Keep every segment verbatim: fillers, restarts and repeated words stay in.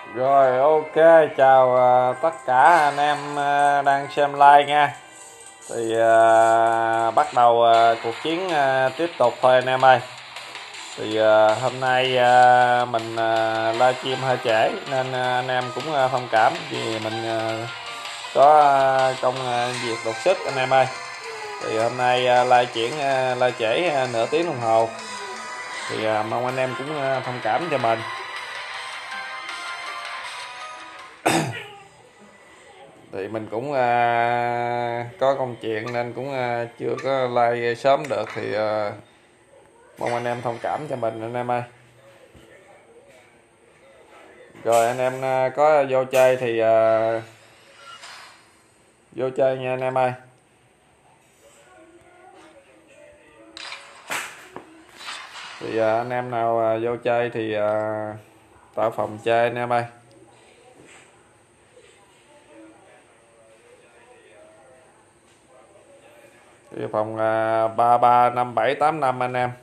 Rồi, ok, chào à, tất cả anh em à, đang xem like nha. Thì à, bắt đầu à, cuộc chiến à, tiếp tục thôi anh em ơi. Thì à, hôm nay à, mình à, livestream hơi trễ nên à, anh em cũng à, thông cảm vì mình à, có à, công à, việc đột xuất anh em ơi. Thì hôm nay à, live chuyển à, live trễ à, nửa tiếng đồng hồ. Thì à, mong anh em cũng à, thông cảm cho mình. Thì mình cũng à, có công chuyện nên cũng à, chưa có like sớm được. Thì à, mong anh em thông cảm cho mình anh em ơi. Rồi anh em à, có vô chơi thì à, vô chơi nha anh em ơi. Thì à, anh em nào à, vô chơi thì à, tạo phòng chơi anh em ơi. Thì phòng à, ba ba năm bảy tám năm anh em.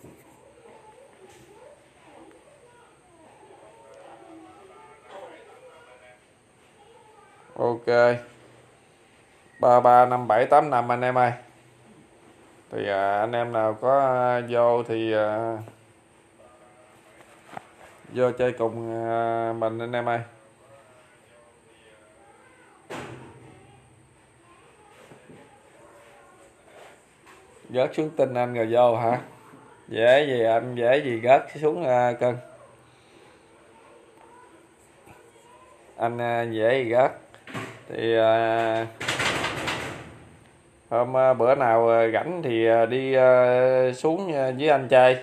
Ok, ba ba năm bảy tám năm anh em ơi. Thì à, anh em nào có à, vô thì à, vô chơi cùng à, mình anh em ơi. Gớt xuống tin anh rồi vô hả? Dễ gì anh, dễ gì gớt xuống à, cân. Anh à, dễ gì gớt. Thì à, hôm à, bữa nào à, rảnh thì à, đi à, xuống à, với anh chơi.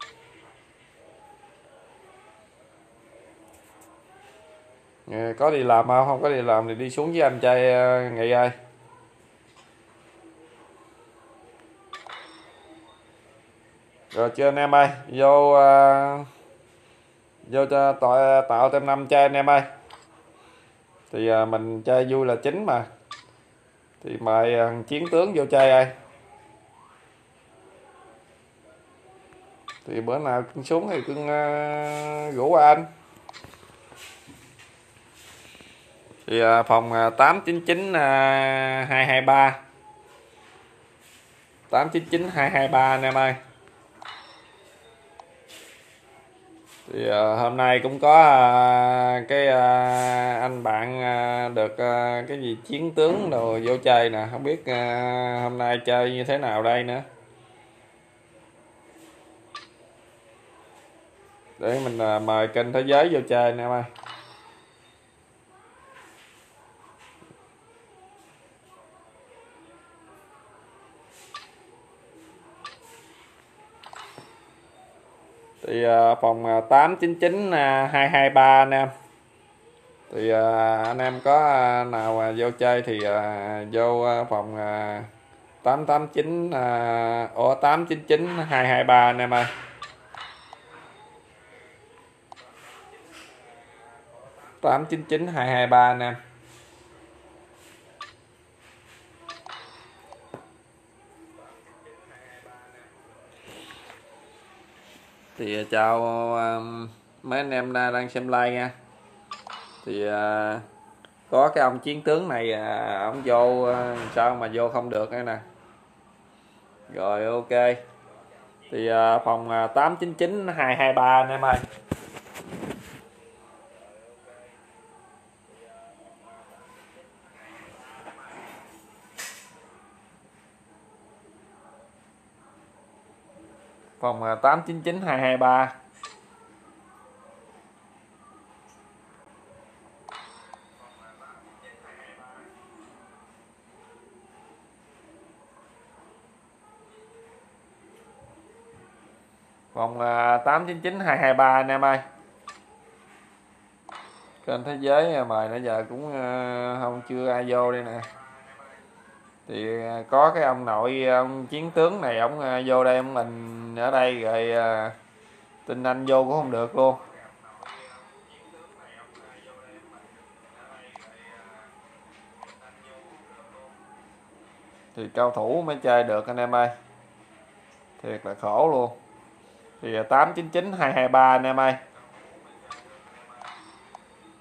À, có đi làm không? Không có đi làm thì đi xuống với anh chơi à, nghỉ ơi. Rồi chưa anh em ơi, vô à, vô cho tạo, tạo thêm năm chơi anh em ơi. Thì à, mình chơi vui là chính mà. Thì mời à, chiến tướng vô chơi ơi. Thì bữa nào cưng xuống thì cưng uh, rủ anh. Thì uh, phòng uh, tám chín chín hai hai ba tám chín chín hai hai ba anh em ơi. Thì uh, hôm nay cũng có uh, cái uh, anh bạn uh, được uh, cái gì chiến tướng đồ vô chơi nè, không biết uh, hôm nay chơi như thế nào đây nữa. Để mình uh, mời kênh thế giới vô chơi nè em ơi. Thì uh, phòng uh, tám chín chín hai hai ba anh em. Thì uh, anh em có uh, nào uh, vô chơi thì uh, vô uh, phòng uh, tám tám chín uh, ổ tám chín chín hai hai ba anh em ơi. tám chín chín hai hai ba anh em. Thì uh, chào uh, mấy anh em đang xem like nha. Thì uh, có cái ông chiến tướng này uh, ông vô uh, sao mà vô không được đây nè. Rồi ok. Thì uh, phòng uh, tám chín chín hai hai ba anh em ơi. Phòng uh, tám chín chín hai hai ba. Phòng uh, tám chín chín hai hai ba anh em ơi. Kênh thế giới mời nãy giờ cũng uh, không chưa ai vô đây nè. Thì uh, có cái ông nội ông chiến tướng này ông uh, vô đây ông mình ở đây rồi uh, tin anh vô cũng không được luôn. Thì cao thủ mới chơi được anh em ơi. Thiệt là khổ luôn. Thì uh, tám chín chín hai hai ba anh em ơi.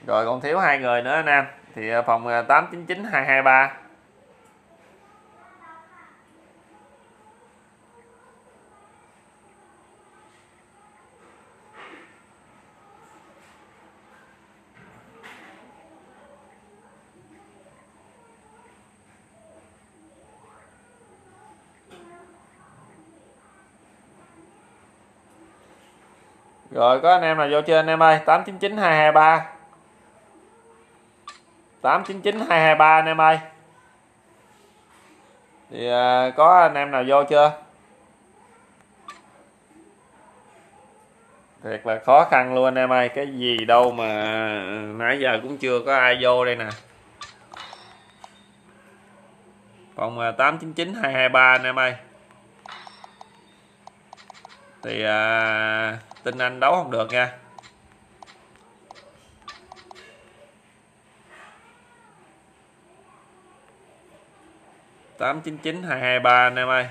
Rồi còn thiếu hai người nữa anh em, thì phòng tám chín chín hai hai ba. Rồi có anh em nào vô chưa anh em ơi? tám chín chín hai hai ba. tám chín chín hai hai ba anh em ơi. Thì à, có anh em nào vô chưa? Thiệt là khó khăn luôn anh em ơi, cái gì đâu mà nãy giờ cũng chưa có ai vô đây nè. Phòng tám chín chín hai hai ba anh em ơi. Thì à, tin anh đấu không được nha. tám chín chín hai hai ba anh em ơi.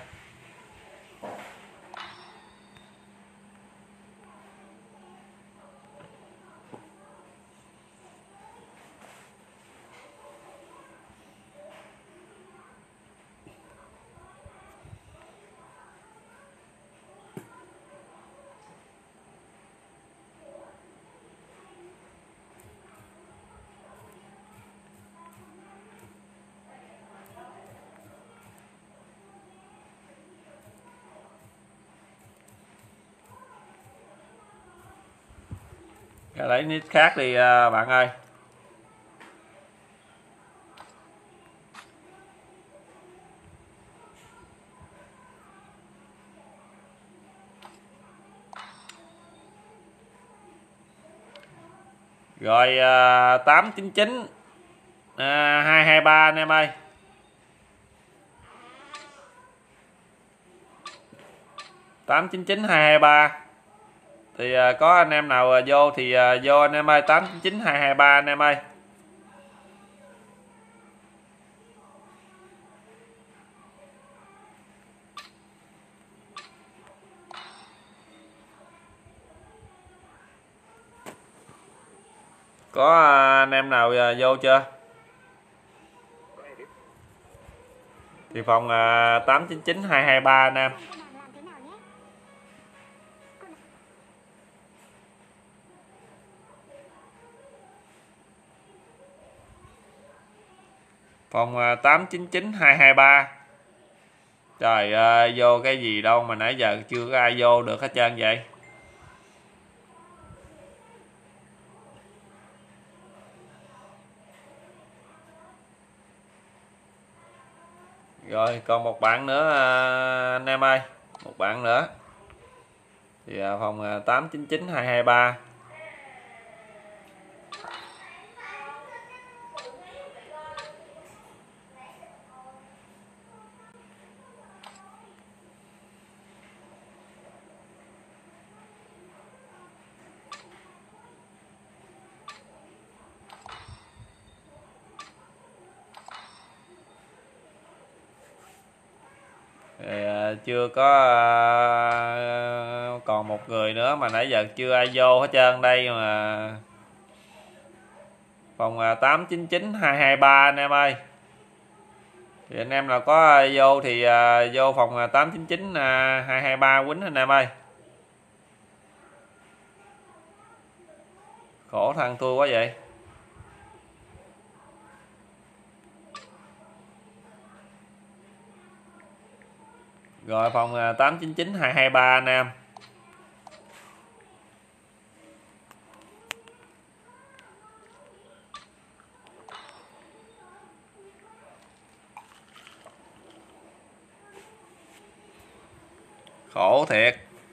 Lấy nick khác đi à, bạn ơi. Rồi à, tám chín chín à, hai hai ba anh em ơi. tám chín chín hai hai ba. Thì à, có anh em nào à, vô thì à, vô anh em ơi. tám chín chín hai hai ba anh em ơi. Có à, anh em nào à, vô chưa? Thì phòng à, tám chín chín hai hai ba anh em. Phòng à, tám chín chín hai hai ba. Trời ơi, vô cái gì đâu mà nãy giờ chưa có ai vô được hết trơn vậy. Rồi còn một bạn nữa à, anh em ơi. Một bạn nữa. Thì à, phòng à, tám chín chín hai hai ba. Thì, à, chưa có à, còn một người nữa mà nãy giờ chưa ai vô hết trơn đây mà. Phòng à, tám chín chín hai hai ba anh em ơi. Thì anh em nào có vô thì à, vô phòng à, tám chín chín à, hai hai ba quýnh anh em ơi. Khổ thân tôi quá vậy. Rồi phòng à, tám chín chín hai hai ba anh em. Khổ thiệt.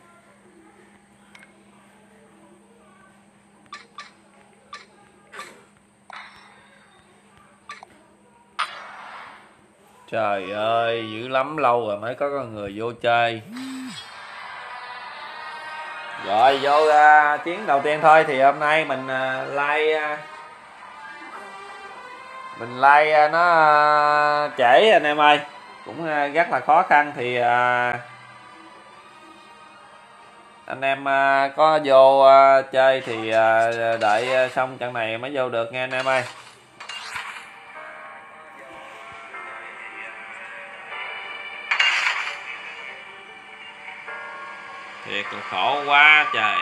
Trời ơi, dữ lắm, lâu rồi mới có con người vô chơi. Rồi vô uh, chiến đầu tiên thôi. Thì hôm nay mình uh, like uh, mình like uh, nó uh, trễ anh em ơi, cũng uh, rất là khó khăn. Thì uh, anh em à, có vô à, chơi thì à, đợi xong trận này mới vô được nha anh em ơi. Thiệt là khổ quá trời.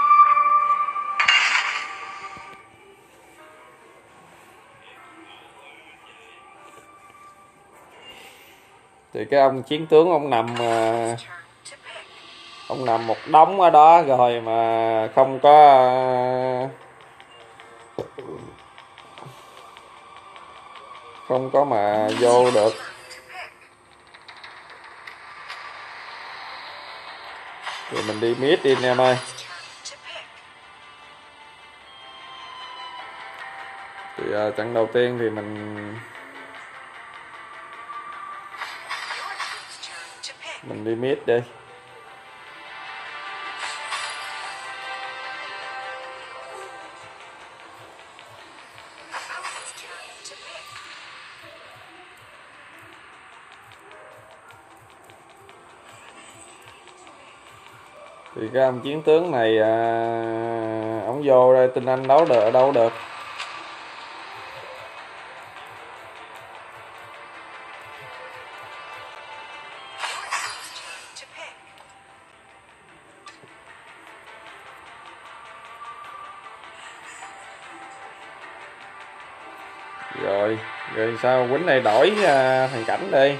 Thì cái ông chiến tướng ông nằm à, ông nằm một đống ở đó rồi mà không có không có mà vô được. Thì mình đi mid đi anh em ơi. Thì uh, trận đầu tiên thì mình mình đi mid đi. Thì cái ông chiến tướng này à, ông vô đây tin anh đấu được đâu được. Rồi, rồi sao quýnh này đổi à, thằng Cảnh đi.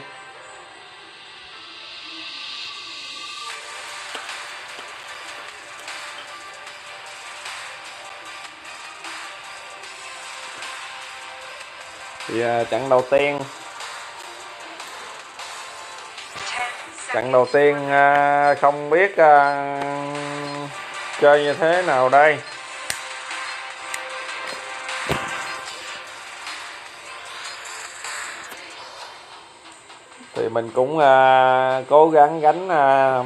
Thì à, trận đầu tiên trận đầu tiên à, không biết à, chơi như thế nào đây. Thì mình cũng à, cố gắng gánh à,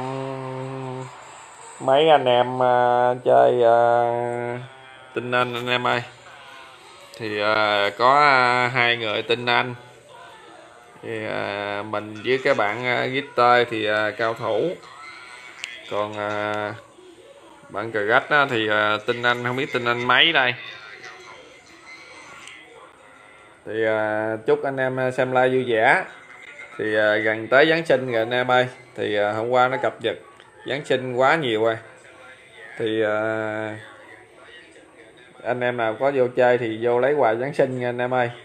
mấy anh em à, chơi à, tinh anh anh em ơi. Thì à, có à, hai người tinh anh. Thì à, mình với các bạn à, guitar thì à, cao thủ. Còn à, bạn cờ gách á, thì à, tinh anh không biết tinh anh mấy đây. Thì à, chúc anh em xem live vui vẻ. Thì à, gần tới Giáng sinh rồi anh em ơi. Thì à, hôm qua nó cập nhật Giáng sinh quá nhiều rồi. Thì à, anh em nào có vô chơi thì vô lấy quà Giáng sinh nha anh em ơi.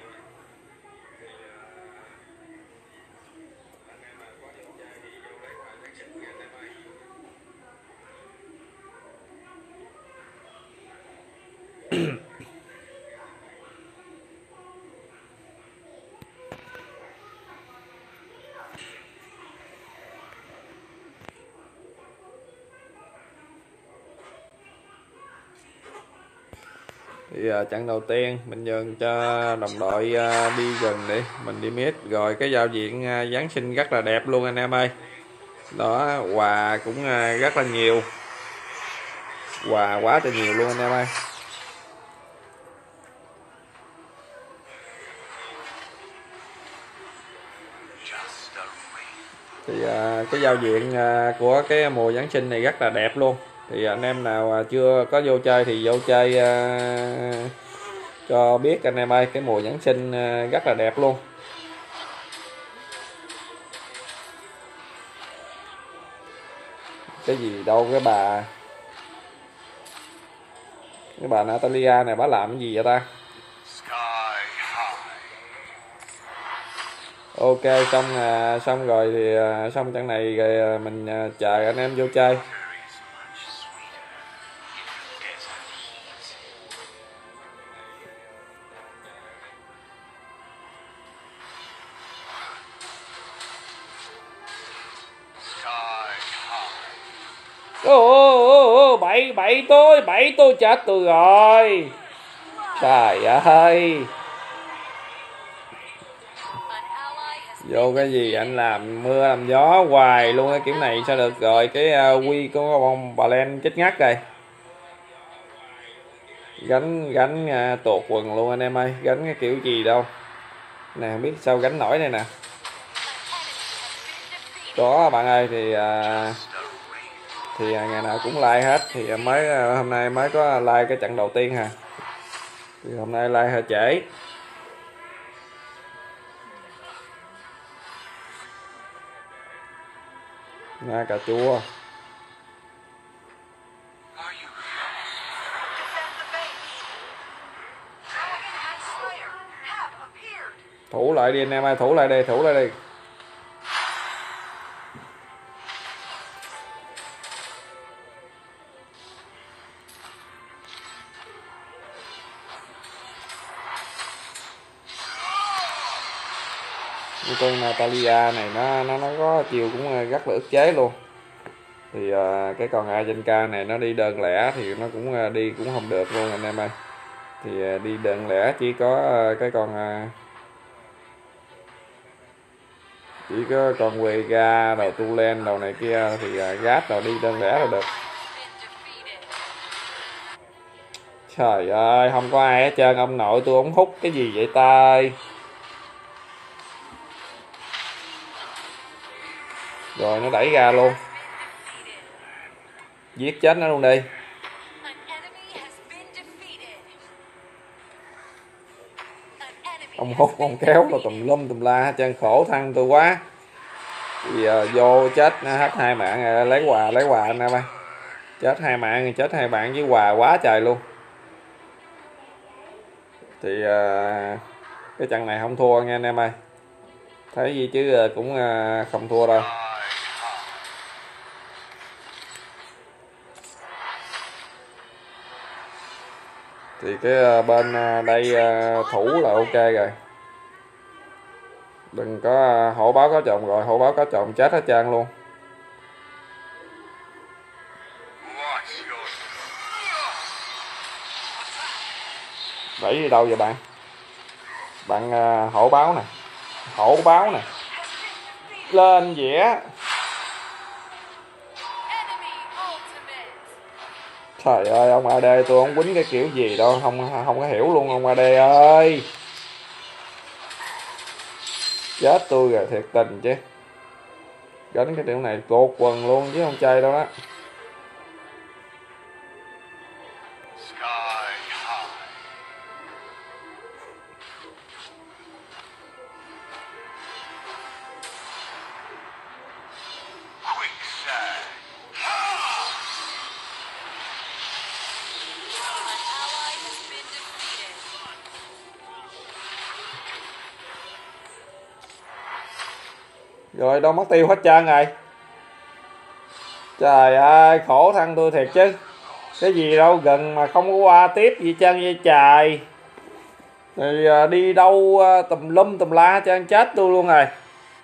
Thì uh, trận đầu tiên mình nhường cho đồng đội uh, đi gần đi, mình đi mid. Rồi cái giao diện uh, Giáng sinh rất là đẹp luôn anh em ơi. Đó, quà cũng uh, rất là nhiều. Quà quá trời nhiều luôn anh em ơi. Thì uh, cái giao diện uh, của cái mùa Giáng sinh này rất là đẹp luôn. Thì anh em nào uh, chưa có vô chơi thì vô chơi uh, cho biết anh em ơi. Cái mùa Giáng sinh uh, rất là đẹp luôn. Cái gì đâu cái bà cái bà Natalia này bà làm cái gì vậy ta? Ok, xong à, xong rồi thì à, xong trận này rồi à, mình à, chờ anh em vô chơi. Ô ô ô ô bậy bậy tôi bậy tôi chết tôi rồi. Trời ơi, vô cái gì anh làm mưa làm gió hoài luôn cái kiểu này sao được. Rồi cái uh, quy của con bà Len chết ngắt rồi. Gánh gánh uh, tuột quần luôn anh em ơi. Gánh cái kiểu gì đâu nè, không biết sao gánh nổi đây nè. Có bạn ơi. Thì uh, thì ngày nào cũng like hết, thì mới hôm nay mới có like cái trận đầu tiên hà, thì hôm nay like hơi trễ. Nga cà chua. Thủ lại đi anh em ơi, thủ lại đây, thủ lại đi. Cái con Natalia này nó nó nó có chiều cũng rất là ức chế luôn. Thì uh, cái con Ajenka này nó đi đơn lẻ thì nó cũng uh, đi cũng không được luôn anh em ơi. Thì uh, đi đơn lẻ chỉ có uh, cái con uh, chỉ có con Vega đầu Tulen đầu này kia thì uh, Gat đầu đi đơn lẻ là được. Trời ơi, không có ai hết trơn, ông nội tôi ống hút cái gì vậy ta. Rồi nó đẩy ra luôn. Giết chết nó luôn đi. Ông hút, ông kéo rồi tùm lum tùm la hết trơn, khổ thân tôi quá. Thì uh, vô chết hết hai mạng, lấy quà lấy quà anh em ơi. Chết hai mạng, chết hai bạn với quà quá trời luôn. Thì uh, cái trận này không thua nha anh em ơi. Thấy gì chứ uh, cũng uh, không thua đâu. Thì cái uh, bên uh, đây uh, thủ là ok rồi. Đừng có uh, hổ báo có trộm, rồi hổ báo có trộm chết hết trơn luôn. Đẩy đi đâu vậy bạn? Bạn uh, hổ báo nè, hổ báo nè, lên vẽ. Trời ơi, ông a đê tôi không quýnh cái kiểu gì đâu, không không có hiểu luôn ông a đê ơi. Chết tôi rồi, thiệt tình chứ. Gánh cái kiểu này cột quần luôn chứ không chơi đâu đó. Rồi đâu mất tiêu hết trơn rồi. Trời ơi, khổ thân tôi thiệt chứ. Cái gì đâu gần mà không có qua tiếp gì trơn vậy trời. Thì đi đâu tùm lum tùm la cho anh chết tôi luôn rồi.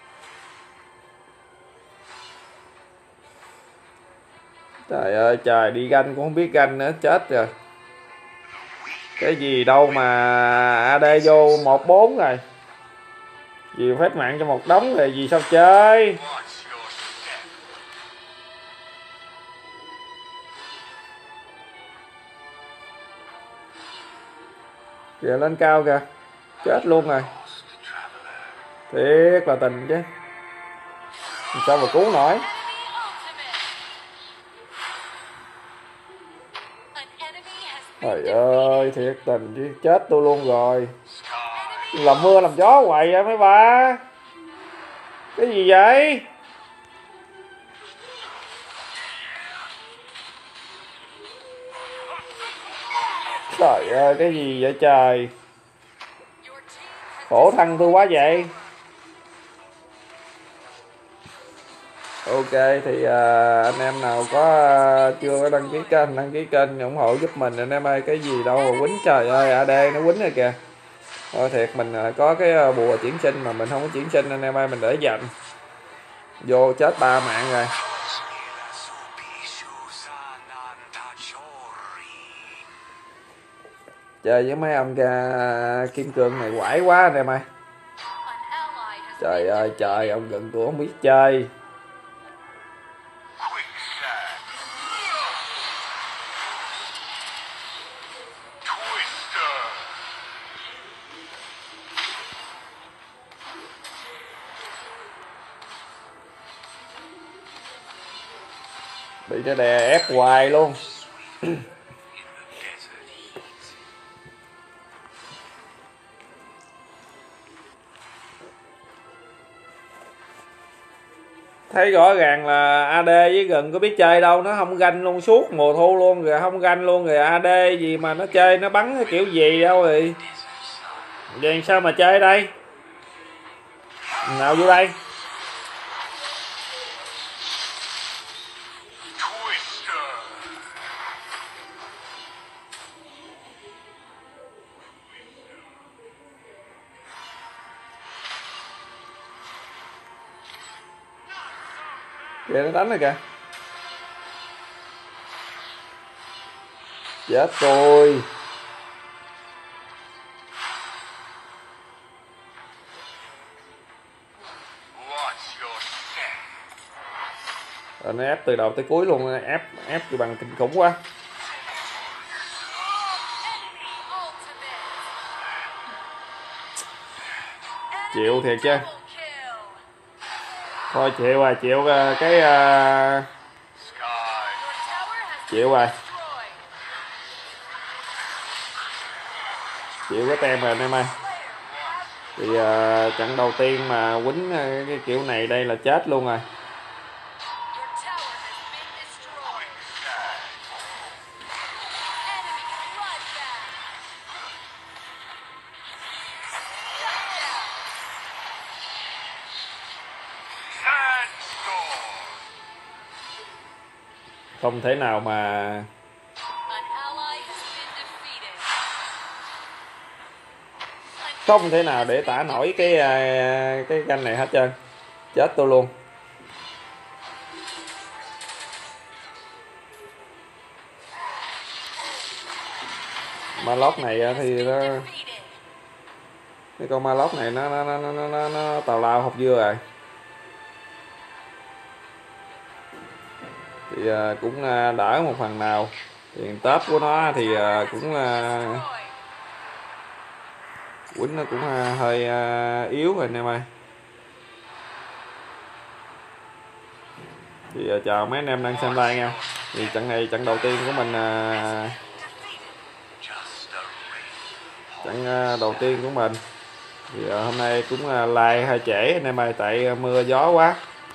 Trời ơi trời, đi ganh cũng không biết ganh nữa, chết rồi. Cái gì đâu mà a đê vô một bốn rồi. Gì phép mạng cho một đống rồi, gì sao chơi. Kìa lên cao kìa. Chết luôn rồi. Thiệt là tình chứ. Sao mà cứu nổi. Trời ơi thiệt tình chứ, chết tôi luôn rồi. Làm mưa làm gió hoài vậy mấy ba. Cái gì vậy? Trời ơi cái gì vậy trời. Khổ thân tôi quá vậy. Ok thì à, anh em nào có à, chưa có đăng ký kênh, đăng ký kênh ủng hộ giúp mình anh em ơi. Cái gì đâu mà quýnh, trời ơi a đê nó quýnh rồi kìa. Thôi thiệt mình à, có cái à, bùa chuyển sinh mà mình không có chuyển sinh anh em ơi, mình để dành. Vô chết ba mạng rồi. Chơi với mấy ông ca kim cương này quải quá anh em ơi. Trời ơi trời, ông gần tôi không biết chơi. bị nó đè ép hoài luôn. Thấy rõ ràng là a đê với gần có biết chơi đâu, nó không ganh luôn suốt mùa thu luôn, rồi không ganh luôn, rồi a đê gì mà nó chơi nó bắn cái kiểu gì đâu rồi. Vậy sao mà chơi đây? Nào vô đây. Kìa nó đánh rồi kìa. Chết tôi. Rồi nó ép từ đầu tới cuối luôn, ép ép từ bằng kinh khủng quá. Chịu thiệt chứ. Thôi chịu rồi, chịu cái uh... chịu rồi. Chịu cái tem rồi anh em ơi. Thì uh, trận đầu tiên mà quýnh uh, cái kiểu này đây là chết luôn rồi. Không thể nào mà không thể nào để tả nổi cái cái canh này hết trơn. Chết tôi luôn. Ma lót này thì nó cái con ma lót này nó nó nó nó nó, nó tào lao học dưa rồi. Thì cũng đỡ một phần nào. Thì tết của nó thì cũng quýnh nó cũng hơi yếu rồi anh em ơi. Thì chào mấy anh em đang xem live nha. Thì trận này trận đầu tiên của mình trận đầu tiên của mình thì hôm nay cũng like hơi trễ anh em ơi, tại mưa gió quá.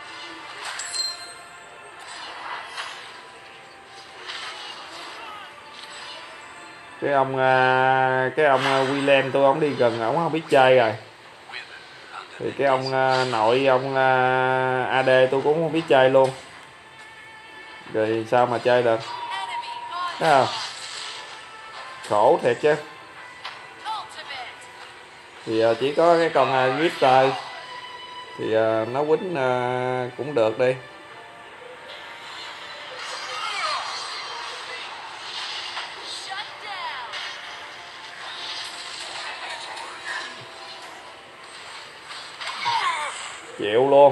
Cái ông cái ông William tôi ông đi gần ổng không biết chơi rồi. Thì cái ông nội ông a đê tôi cũng không biết chơi luôn. Rồi sao mà chơi được. Thấy không? Khổ thiệt chứ. Thì chỉ có cái con Richter thì nó quýnh cũng được đi. Chịu luôn.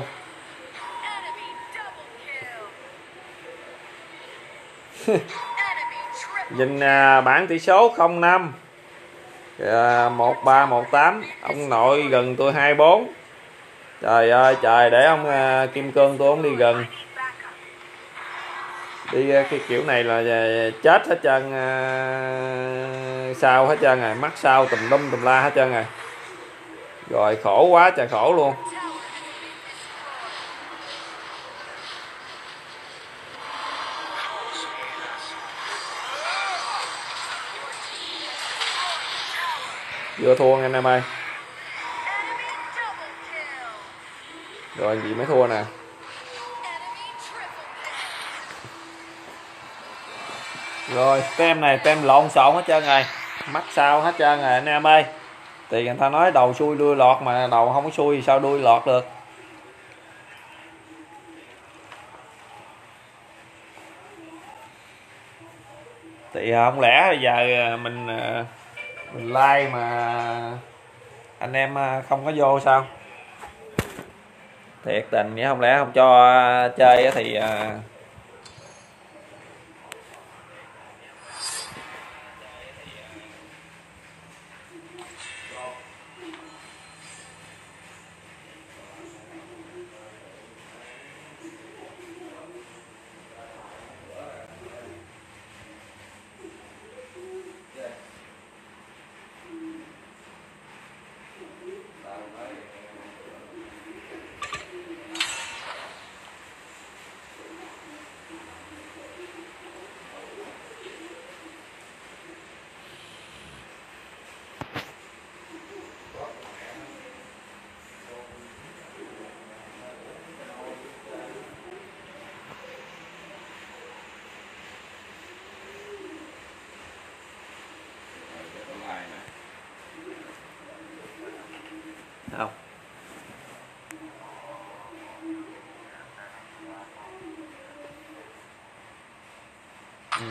Nhìn bảng tỷ số không năm một ba một tám. Ông nội gần tôi hai bốn. Trời ơi trời, để ông Kim Cương tôi không đi gần. Đi cái kiểu này là chết hết trơn, sao hết trơn rồi, mắt sao tùm lum tùm la hết trơn rồi. Rồi khổ quá trời khổ luôn. Vừa thua anh em ơi. Rồi gì mới thua nè. Rồi tem này tem lộn xộn hết trơn rồi, mắt sao hết trơn rồi anh em ơi. Thì người ta nói đầu xuôi đuôi lọt, mà đầu không có xuôi thì sao đuôi lọt được. Thì không lẽ bây giờ mình mình like mà anh em không có vô sao? Thiệt tình vậy, không lẽ không cho chơi thì không. Ừ.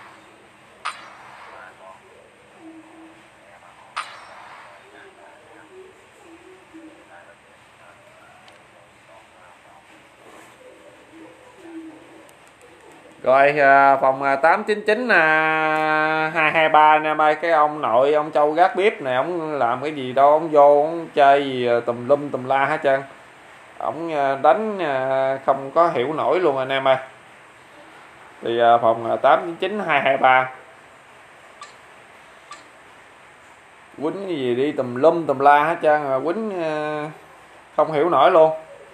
Rồi phòng tám chín chín hai hai ba anh em ơi, cái ông nội ông Châu gác bếp này ông làm cái gì đâu, ông vô ông chơi gì tùm lum tùm la hết trơn, ông đánh không có hiểu nổi luôn anh em ơi. Thì phòng tám chín chín hai hai ba quýnh gì đi tùm lum tùm la hết trơn, quýnh không hiểu nổi luôn.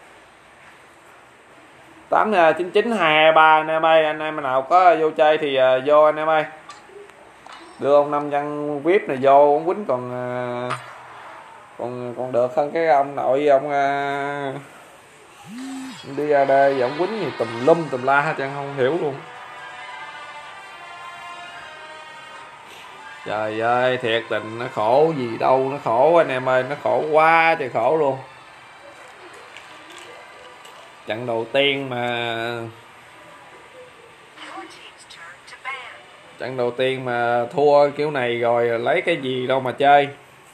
Tám chín chín hai hai ba anh em ơi, anh em nào có vô chơi thì vô anh em ơi, đưa ông năm văn vê i pê này vô ông quýnh còn còn còn được hơn cái ông nội ông đi ra đây ông quýnh gì tùm lum tùm la hết trơn không hiểu luôn. Trời ơi thiệt tình nó khổ gì đâu, nó khổ anh em ơi, nó khổ quá trời khổ luôn. Trận đầu tiên mà trận đầu tiên mà thua kiểu này rồi lấy cái gì đâu mà chơi.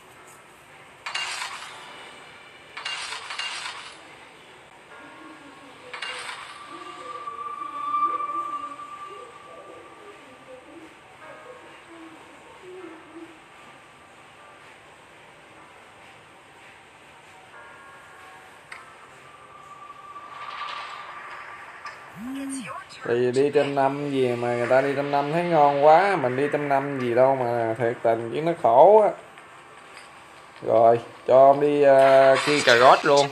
Thì đi trên năm gì mà người ta đi trên năm thấy ngon quá, mình đi trên năm gì đâu mà thiệt tình chứ nó khổ á. Rồi cho ông đi uh, kia cà rốt luôn.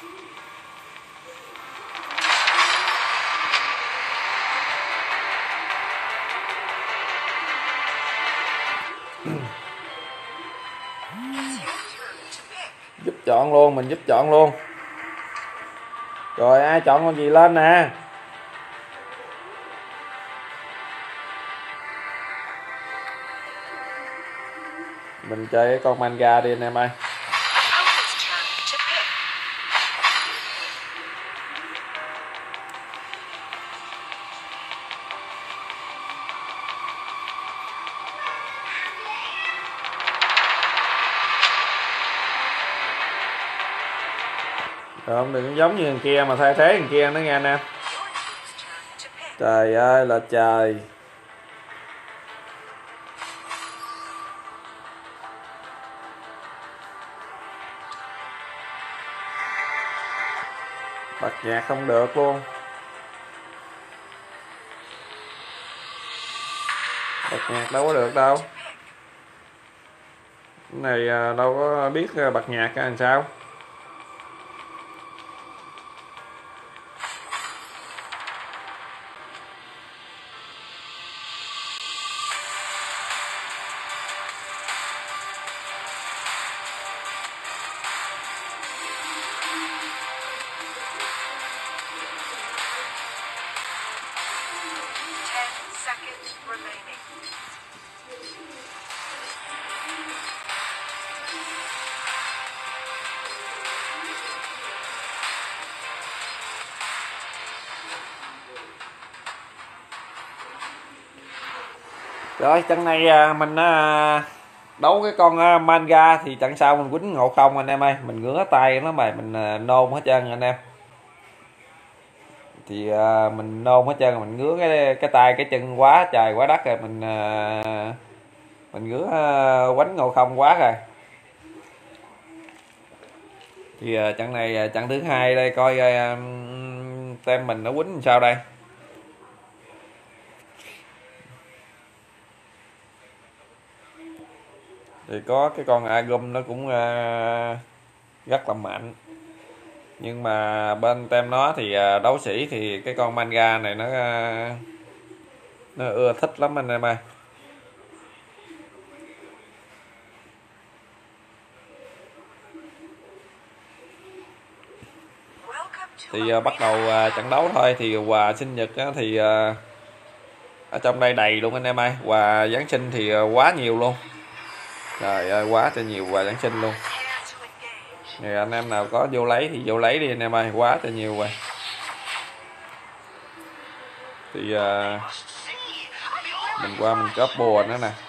Giúp chọn luôn, mình giúp chọn luôn. Rồi ai chọn con gì lên nè. Mình chơi cái con manga đi anh em ơi. Rồi không đừng giống như thằng kia mà thay thế thằng kia nó nghe nè. Trời ơi là trời. Bật nhạc không được luôn. Bật nhạc đâu có được đâu. Cái này đâu có biết bật nhạc làm sao. Rồi trận này mình đấu cái con manga thì trận sau mình quýnh ngộ không anh em ơi, mình ngứa tay nó mày mình nôn hết trơn anh em. Thì mình nôn hết trơn, mình ngứa cái cái tay cái chân quá trời quá đất rồi, mình mình ngứa quánh ngộ không quá rồi. Thì trận này trận thứ hai đây coi tem mình nó quýnh làm sao đây. Thì có cái con Agum nó cũng uh, rất là mạnh, nhưng mà bên tem nó thì uh, đấu sĩ thì cái con manga này nó uh, nó ưa thích lắm anh em ơi. Thì uh, bắt đầu uh, trận đấu thôi. Thì quà sinh nhật uh, thì uh, ở trong đây đầy luôn anh em ơi. Quà Giáng sinh thì uh, quá nhiều luôn. Trời ơi quá trời nhiều quà Giáng sinh luôn. Thì anh em nào có vô lấy thì vô lấy đi anh em ơi, quá trời nhiều rồi. Thì uh, mình qua mình cóp bùa nữa nè.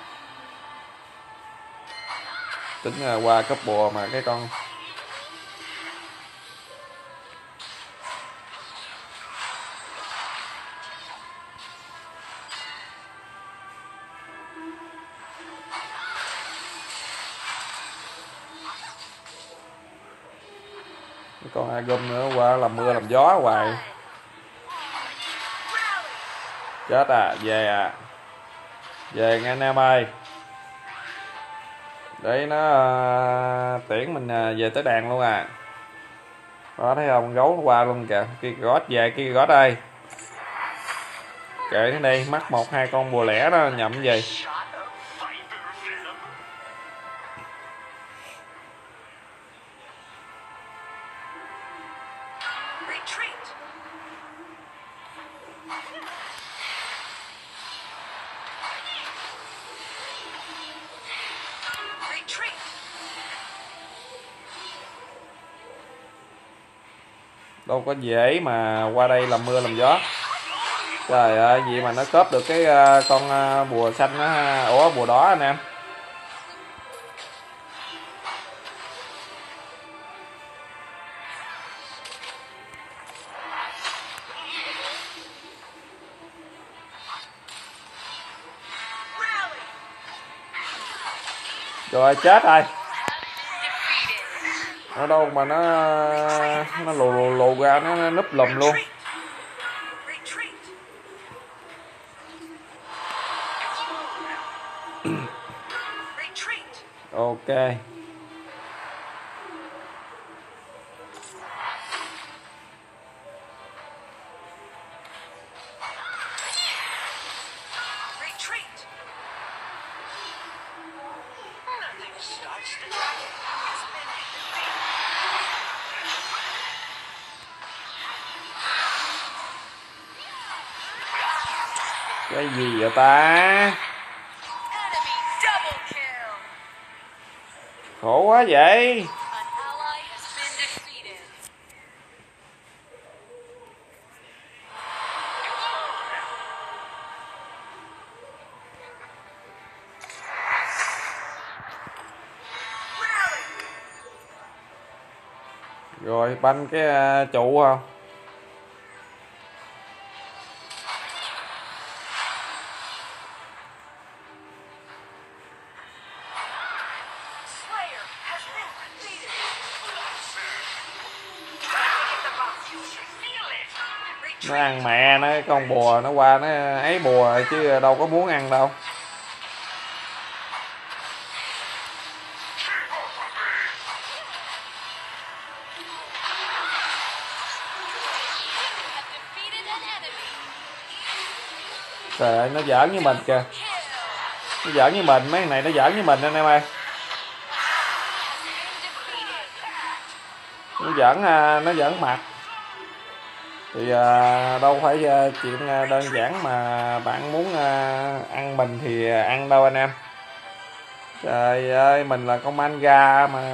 Tính uh, qua cóp bùa mà cái con con Agum nữa qua làm mưa làm gió hoài. Chết à, về à, về nghe anh em ơi. Để nó uh, tiễn mình uh, về tới đàn luôn à. Đó thấy không, gấu nó qua luôn kìa. Kia gót về, kia gót đây. Kệ nó đi, mắc một hai con bùa lẻ đó nhậm gì. Đâu có dễ mà qua đây làm mưa làm gió. Trời ơi, gì mà nó cướp được cái con bùa xanh đó, ủa bùa đỏ anh em. Rồi chết rồi. Ở đâu mà nó nó lù lù, lù ra nó, nó núp lùm luôn. Ok. Cái gì vậy ta? Khổ quá vậy. Rồi banh cái uh, trụ không? Nó ăn mẹ nó, con bùa nó qua nó ấy bùa chứ đâu có muốn ăn đâu. Trời ơi, nó giỡn với mình kìa. Nó giỡn với mình, mấy này nó giỡn với mình anh em ơi. Nó giỡn, nó giỡn mặt. Thì à, đâu phải à, chuyện à, đơn giản mà bạn muốn à, ăn mình thì ăn đâu anh em. Trời ơi, mình là con manga mà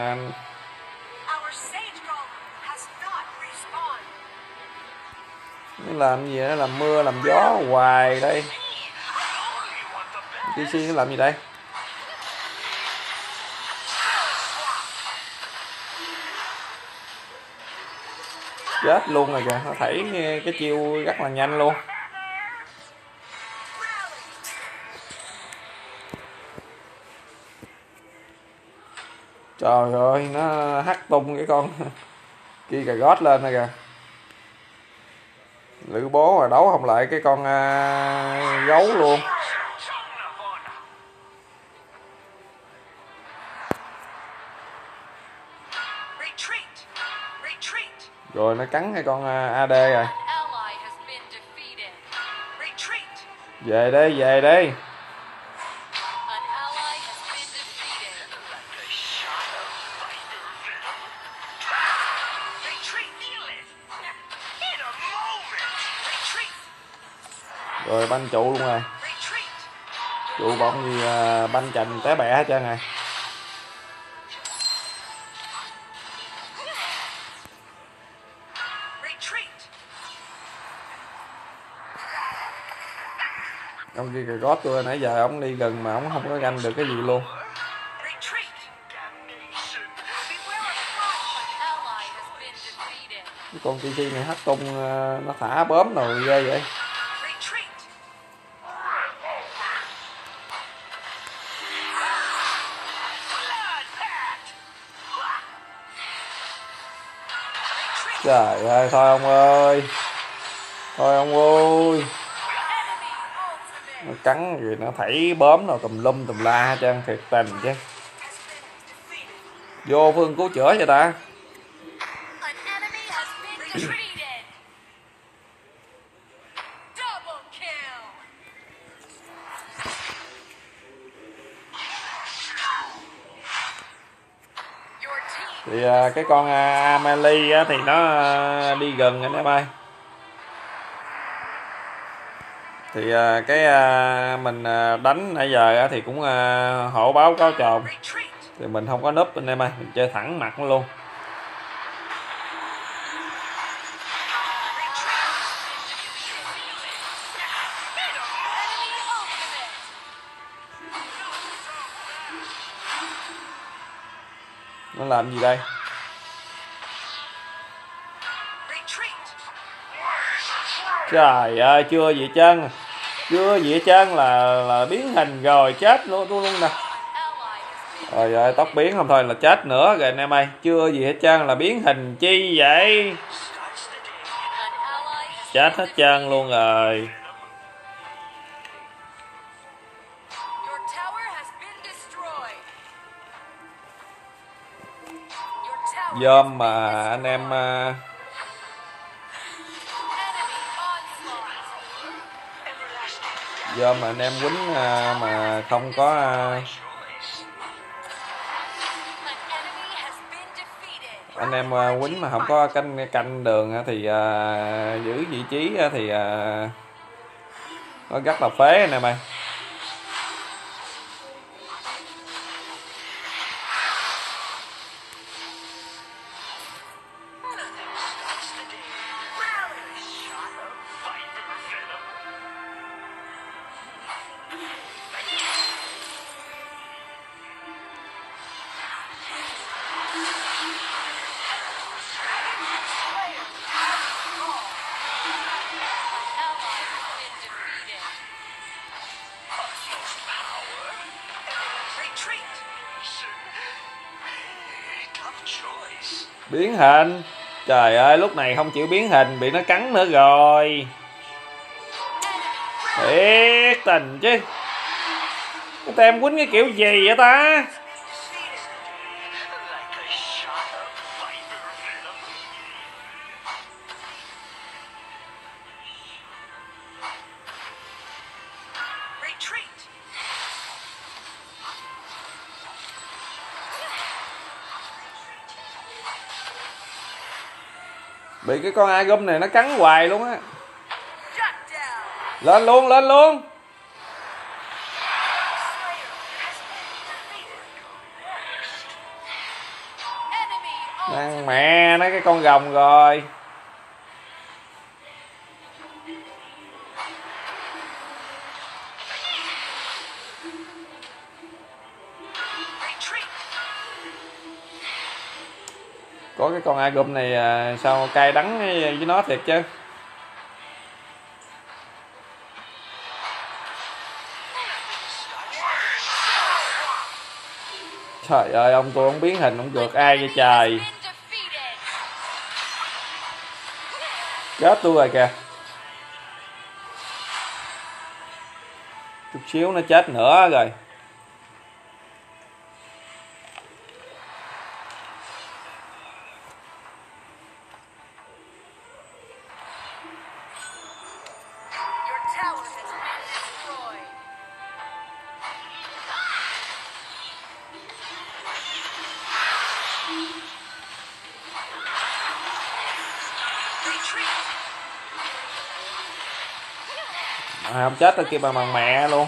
nó làm gì đó, làm mưa làm gió hoài đây. tê xê nó làm gì đây? Chết luôn rồi kìa, nó thảy cái chiêu rất là nhanh luôn. Trời ơi, nó hất tung cái con kia cà gót lên rồi kìa. Lữ bố mà đấu không lại cái con uh, gấu luôn. Rồi nó cắn cái con uh, a đê rồi. Về đây, về đây. Rồi banh trụ luôn rồi. Trụ bóng gì uh, banh chành té bẹ hết trơn rồi. Ông kia gót tôi nãy giờ ông đi gần mà ông không có ganh được cái gì luôn. Cái con tê xê này hát tung nó thả bóm rồi ghê vậy. Trời ơi, thôi ông ơi. Thôi ông ơi. Nó cắn rồi nó thảy bóm rồi tùm lum tùm la cho ăn thiệt tình chứ. Vô Phương cứu chữa cho ta. Thì à, cái con Amelie á, thì nó à, đi gần anh em ơi. Thì à, cái à, mình à, đánh nãy giờ á, thì cũng à, hộ báo cáo tròn. Thì mình không có núp anh em ơi, mình chơi thẳng mặt nó luôn. Nó làm gì đây? Trời ơi, chưa gì chân. Chưa gì chân là là biến hình rồi, chết luôn luôn luôn nè. Rồi ơi, tóc biến không thôi là chết nữa rồi anh em ơi. Chưa gì hết trơn là biến hình chi vậy? Chết hết trơn luôn rồi. Dôm mà anh em Dôm mà anh em quýnh mà không có anh em quýnh mà không có canh canh đường thì uh, giữ vị trí thì uh, nó rất là phế anh em ơi. Biến hình. Trời ơi, lúc này không chịu biến hình bị nó cắn nữa rồi. Thiệt tình chứ. Cái tem quýnh cái kiểu gì vậy ta? Bị cái con Agum này nó cắn hoài luôn á. Lên luôn, lên luôn. Ăn mẹ nó cái con rồng rồi. Có cái con Agum này à, sao cay đắng với nó thiệt chứ. Trời ơi, ông tôi không biến hình ông vượt ai vậy trời. Chết tôi rồi kìa. Chút xíu nó chết nữa rồi. À, không chết rồi kia bà bằng mẹ luôn.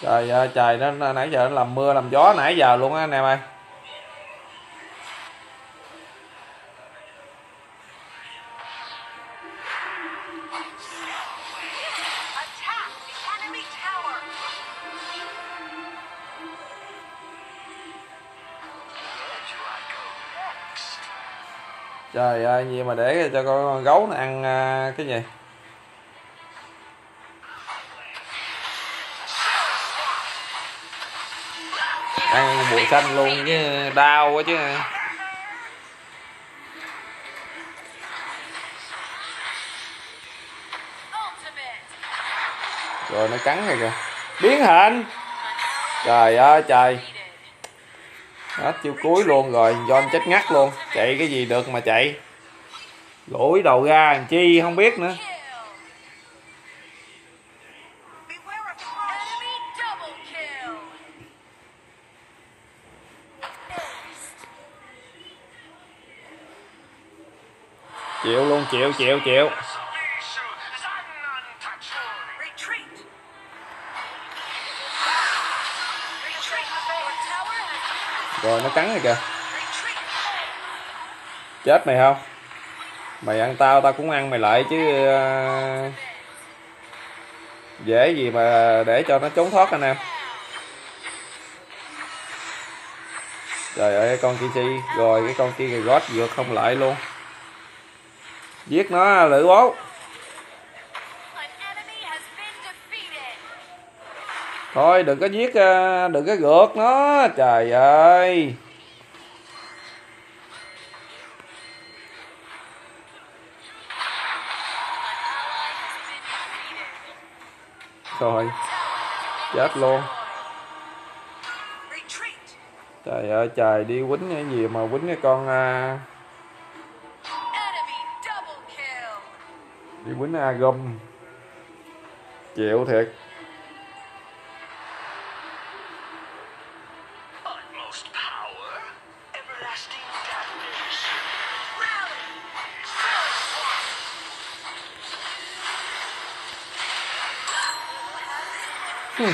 Trời ơi trời, nó nãy giờ nó làm mưa làm gió nãy giờ luôn á anh em ơi. Trời ơi, gì mà để cho con gấu nó ăn à, cái gì? Ăn bùa xanh luôn chứ đau quá chứ. Rồi nó cắn rồi kìa. Biến hình. Trời ơi trời. Hết chiêu cuối luôn rồi, John chết ngắt luôn. Chạy cái gì được mà chạy. Lủi đầu ra làm chi không biết nữa. Chịu luôn, chịu chịu chịu. Rồi nó cắn rồi kìa. Chết mày không? Mày ăn tao tao cũng ăn mày lại chứ. uh, Dễ gì mà để cho nó trốn thoát anh em. Trời ơi con kia si. Rồi cái con kia gót vượt không lại luôn. Giết nó lữ bố. Thôi đừng có giết, đừng có gượt nó. Trời ơi. Rồi chết luôn. Trời ơi trời, đi quýnh cái gì mà quýnh cái con uh... đi quýnh Agum. Chịu thiệt. Hmm.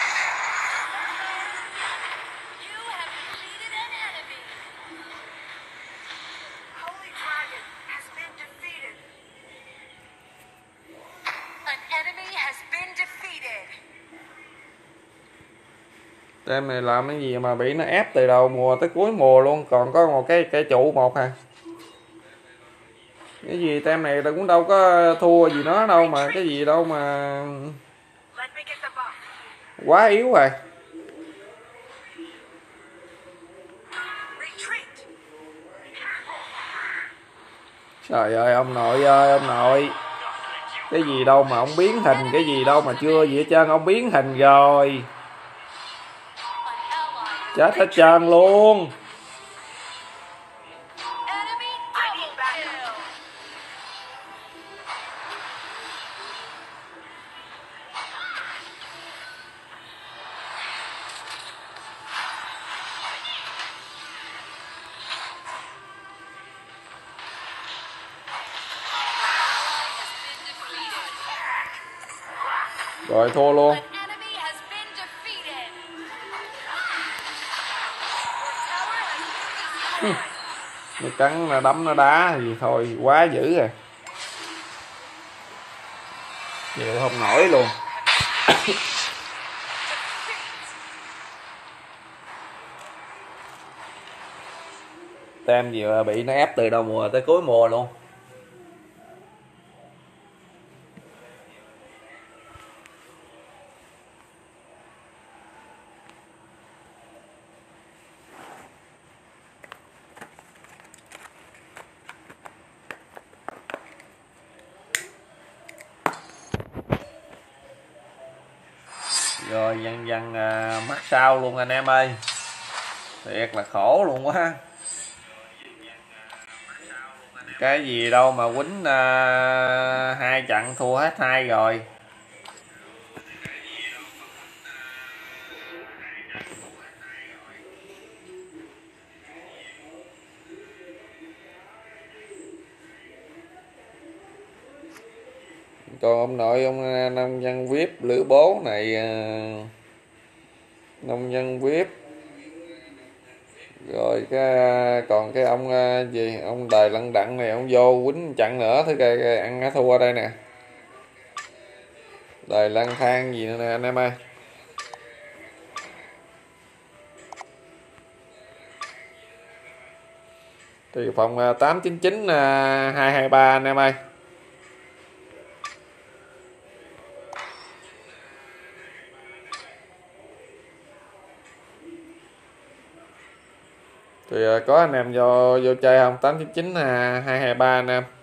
Tem này làm cái gì mà bị nó ép từ đầu mùa tới cuối mùa luôn, còn có một cái cây trụ một à. Cái gì tem này cũng đâu có thua gì nó đâu mà, cái gì đâu mà quá yếu rồi. Trời ơi ông nội ơi ông nội. Cái gì đâu mà ông biến hình, cái gì đâu mà chưa gì hết trơn, ông biến hình rồi. Chết hết trơn luôn. Rồi thua luôn. Nó cắn nó đấm nó đá thì thôi quá dữ rồi. Chịu không nổi luôn. Tem vừa bị nó ép từ đầu mùa tới cuối mùa luôn. Rồi dần dần à, mắc sao luôn anh em ơi. Thiệt là khổ luôn quá. Cái gì đâu mà quýnh à, hai trận thua hết hai rồi. Còn ông nội ông nông dân vê i pê lữ bố này nông dân vê i pê. Rồi cái còn cái ông gì ông Đời Lận Đận này, ông vô quýnh chặn nữa, thứ cây ăn thua đây nè. Đời lang thang gì nữa nè anh em ơi. Thì phòng tám chín chín hai hai ba anh em ơi. Thì có anh em vô vô chơi không? tám chín chín hai hai ba anh em.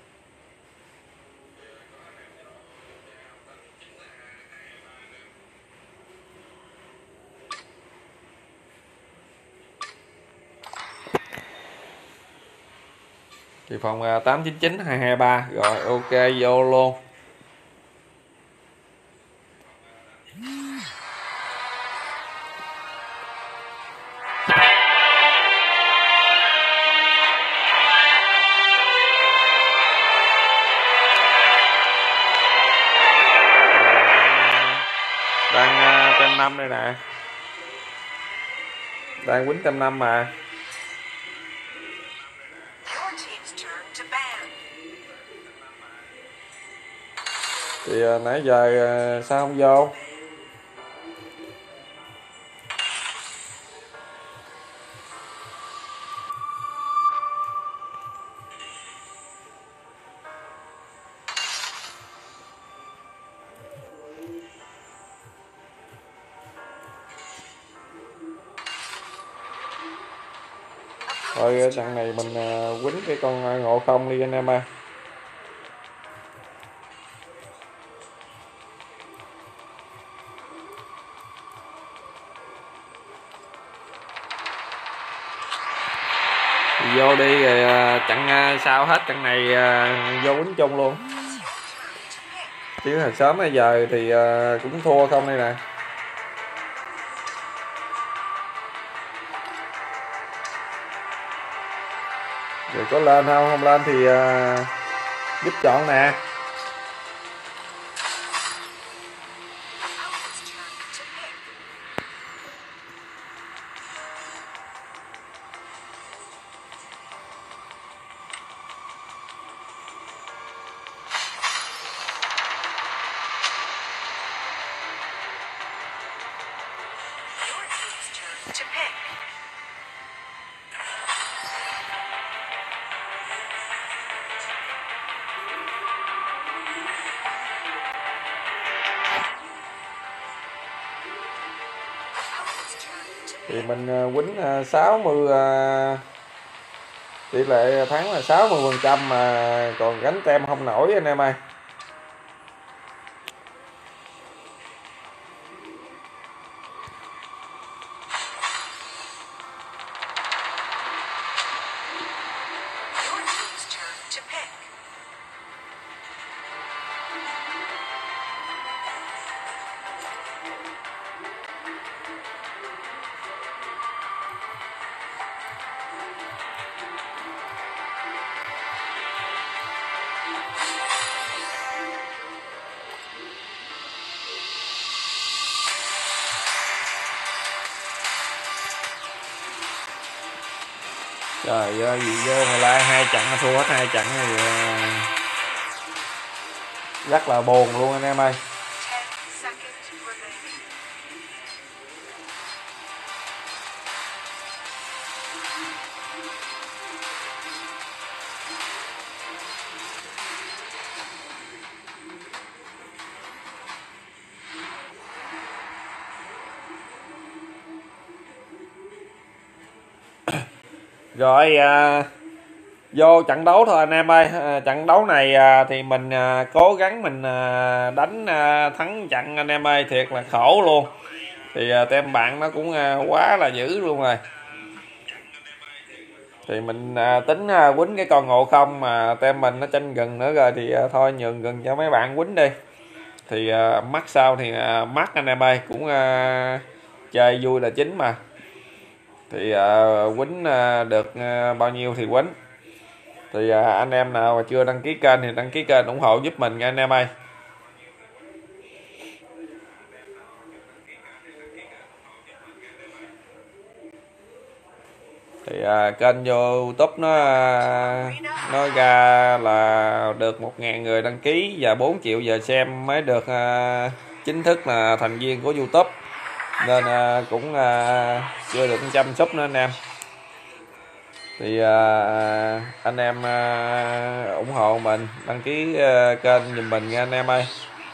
Thì phòng tám chín chín hai hai ba. Rồi ok vô luôn. Đang uh, tem năm đây nè. Đang quýnh tem năm mà. Thì uh, nãy giờ uh, sao không vô? Thôi trận này mình uh, quýnh cái con Ngộ Không đi anh em ơi. Vô đi rồi chặn sau hết trận này vô quýnh chung luôn. Chứ hồi sớm bây giờ thì cũng thua không đây nè. Rồi có lên không? Không lên thì giúp chọn nè. Thì mình quýnh sáu mươi, tỷ lệ thắng là sáu mươi phần trăm mà còn gánh tem không nổi anh em ơi. Trời ơi, gì vô mà lai hai trận thua hết hai trận này, rất là buồn luôn anh em ơi. Rồi à, vô trận đấu thôi anh em ơi. À, trận đấu này à, thì mình à, cố gắng mình à, đánh à, thắng trận anh em ơi, thiệt là khổ luôn. Thì à, tem bạn nó cũng à, quá là dữ luôn rồi. Thì mình à, tính à, quýnh cái con Ngộ Không mà tem mình nó tranh gần nữa rồi thì à, thôi nhường gần cho mấy bạn quýnh đi. Thì à, mắc sau thì à, mắc anh em ơi, cũng à, chơi vui là chính mà. Thì uh, quýnh uh, được uh, bao nhiêu thì quýnh. Thì uh, anh em nào mà chưa đăng ký kênh thì đăng ký kênh ủng hộ giúp mình nha anh em ơi. Thì à, kênh vô YouTube nó à, nó ra là được một ngàn người đăng ký và bốn triệu giờ xem mới được à, chính thức là thành viên của YouTube, nên à, cũng à, chưa được chăm sóc nữa anh em. Thì à, anh em à, ủng hộ mình, đăng ký à, kênh giùm mình nha anh em ơi.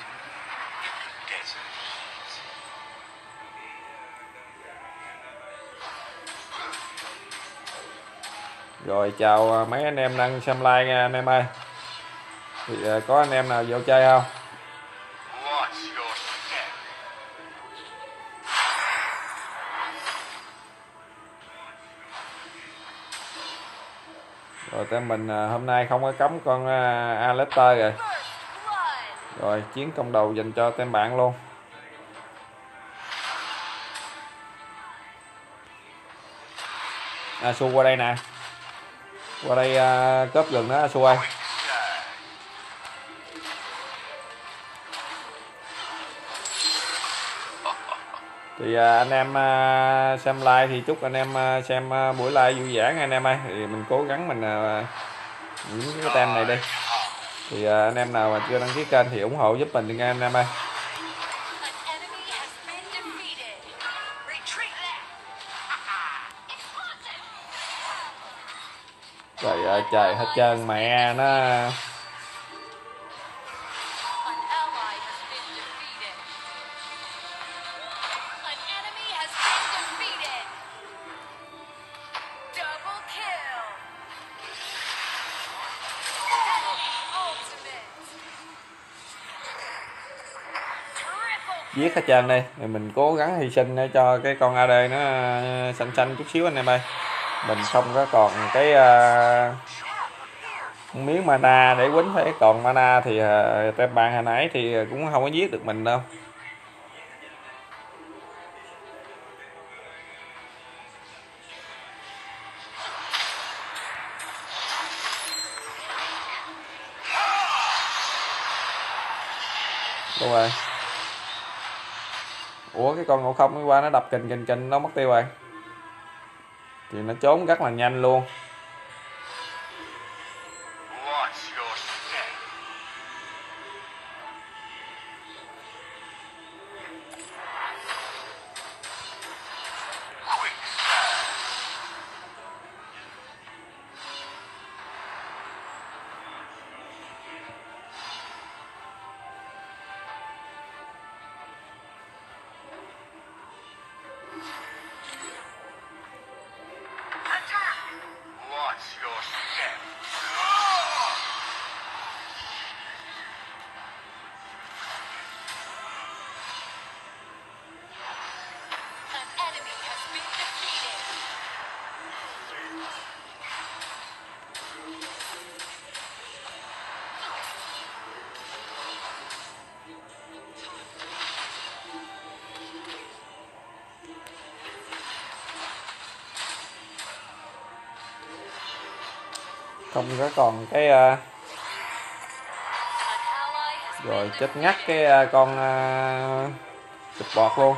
Rồi chào mấy anh em đang xem like nha anh em ơi. Thì à, có anh em nào vô chơi không? Rồi tên mình à, hôm nay không có cấm con à, Alester rồi. Rồi chiến công đầu dành cho tên bạn luôn. Asu qua đây nè. Qua đây à, cướp gần đó Asu ơi. Thì à, anh em à, xem like thì chúc anh em à, xem à, buổi like vui vẻ nha anh em ơi. Thì mình cố gắng mình à, những cái tem này đi. Thì à, anh em nào mà chưa đăng ký kênh thì ủng hộ giúp mình nha anh em ơi. Trời ơi trời hết trơn mẹ nó. Giết hết trơn đi, thì mình cố gắng hy sinh để cho cái con a đê nó xanh xanh chút xíu anh em ơi. Mình không có còn cái uh, miếng mana để quýnh, phải còn mana thì uh, tem bạn hồi nãy thì cũng không có giết được mình đâu. Đúng rồi. Ủa cái con Ngộ Không mới qua nó đập kình kình kình nó mất tiêu rồi. Thì nó trốn rất là nhanh luôn. Không có còn cái uh... rồi chết ngắt cái uh, con uh... sụp bọt luôn.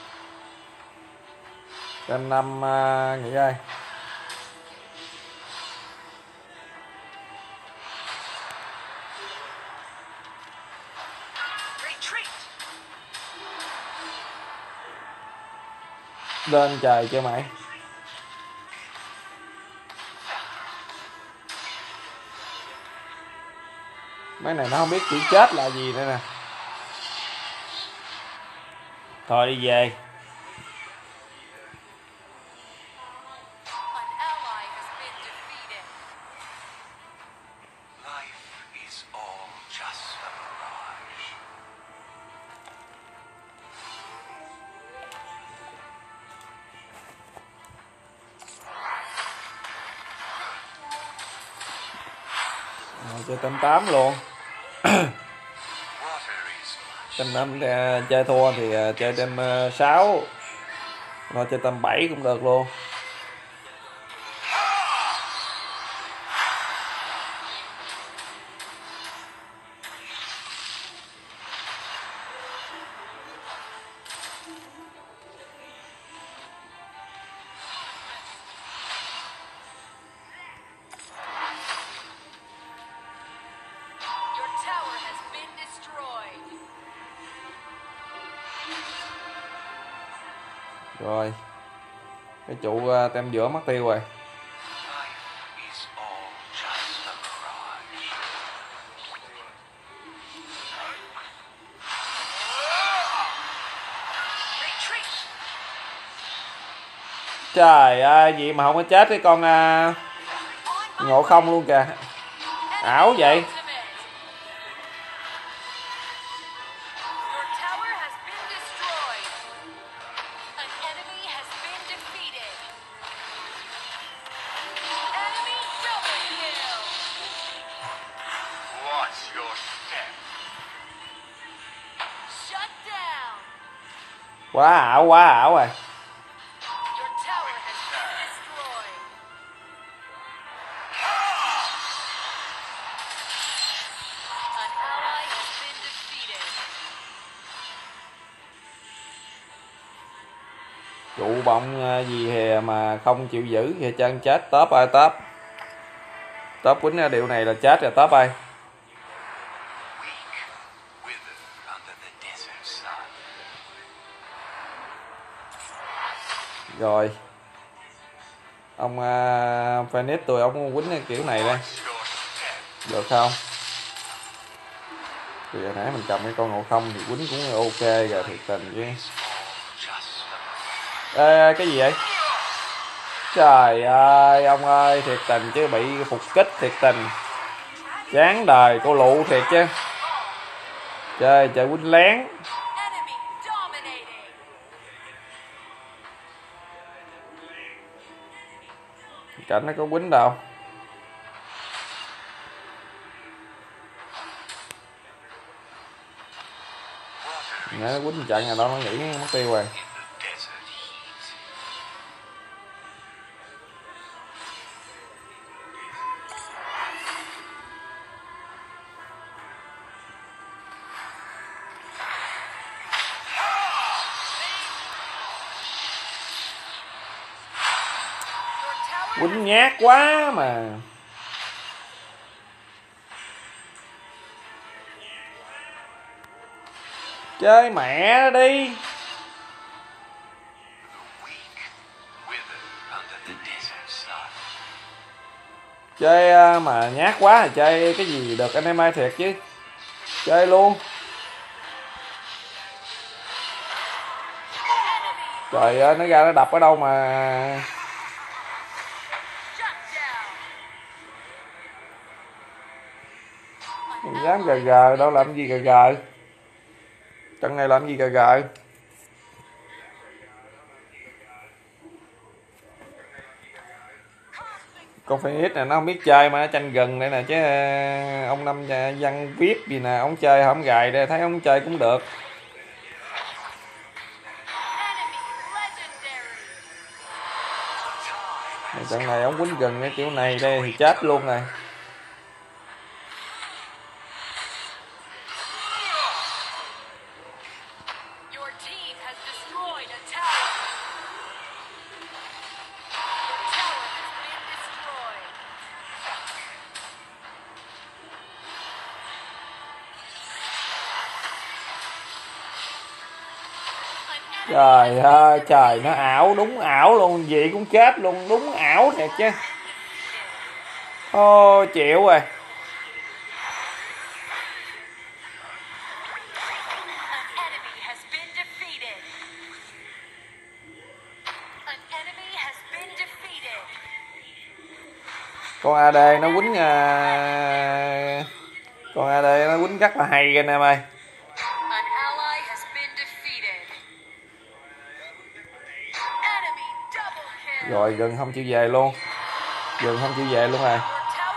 Tem năm uh, nghỉ ơi. Lên trời chưa mày. Mấy này nó không biết chữ chết là gì nữa nè. Thôi đi về. Rồi, chơi tên tám luôn. Tên năm chơi thua thì chơi tên sáu. Rồi chơi tên bảy cũng được luôn. Rồi cái trụ tem giữa mất tiêu rồi. Trời ơi gì mà không có chết cái con uh, Ngộ Không luôn kìa. Ảo vậy. Quá ảo, quá ảo rồi. Trụ bông gì hè mà không chịu giữ thì chân chết. Top ơi top. Top quýnh điệu này là chết rồi top ơi. Rồi ông uh, Phoenix tôi ông quýnh kiểu này đây được không? Thì hồi nãy mình cầm cái con Ngộ Không thì quýnh cũng ok rồi thiệt tình chứ. Ê, cái gì vậy? Trời ơi ông ơi thiệt tình chứ bị phục kích thiệt tình. Chán đời cô lụ thiệt chứ. Chơi chơi quýnh lén. Cảnh nó có quýnh đâu. Nó quýnh trận nào đó nó nghĩ mất tiêu rồi. Quýnh nhát quá mà. Chơi mẹ đi. Chơi mà nhát quá thì chơi cái gì được anh em ai thiệt chứ. Chơi luôn. Trời ơi nó ra nó đập ở đâu mà. Mình dám gờ gờ đâu làm gì gờ gờ. Trận này làm gì gờ gờ. Con Phoenix này nó không biết chơi mà nó tranh gần đây nè chứ. Ông Năm Văn viết gì nè ông chơi không gài đây thấy ông chơi cũng được. Trận này ông quýnh gần cái kiểu này đây thì chết luôn rồi. Trời ơi trời, nó ảo, đúng ảo luôn, vậy cũng chết luôn, đúng ảo thiệt chứ. Ô chịu rồi. Con a đê nó quýnh à... con a đê nó quýnh rất là hay anh em ơi. Rồi gần không chịu về luôn, gần không chịu về luôn rồi.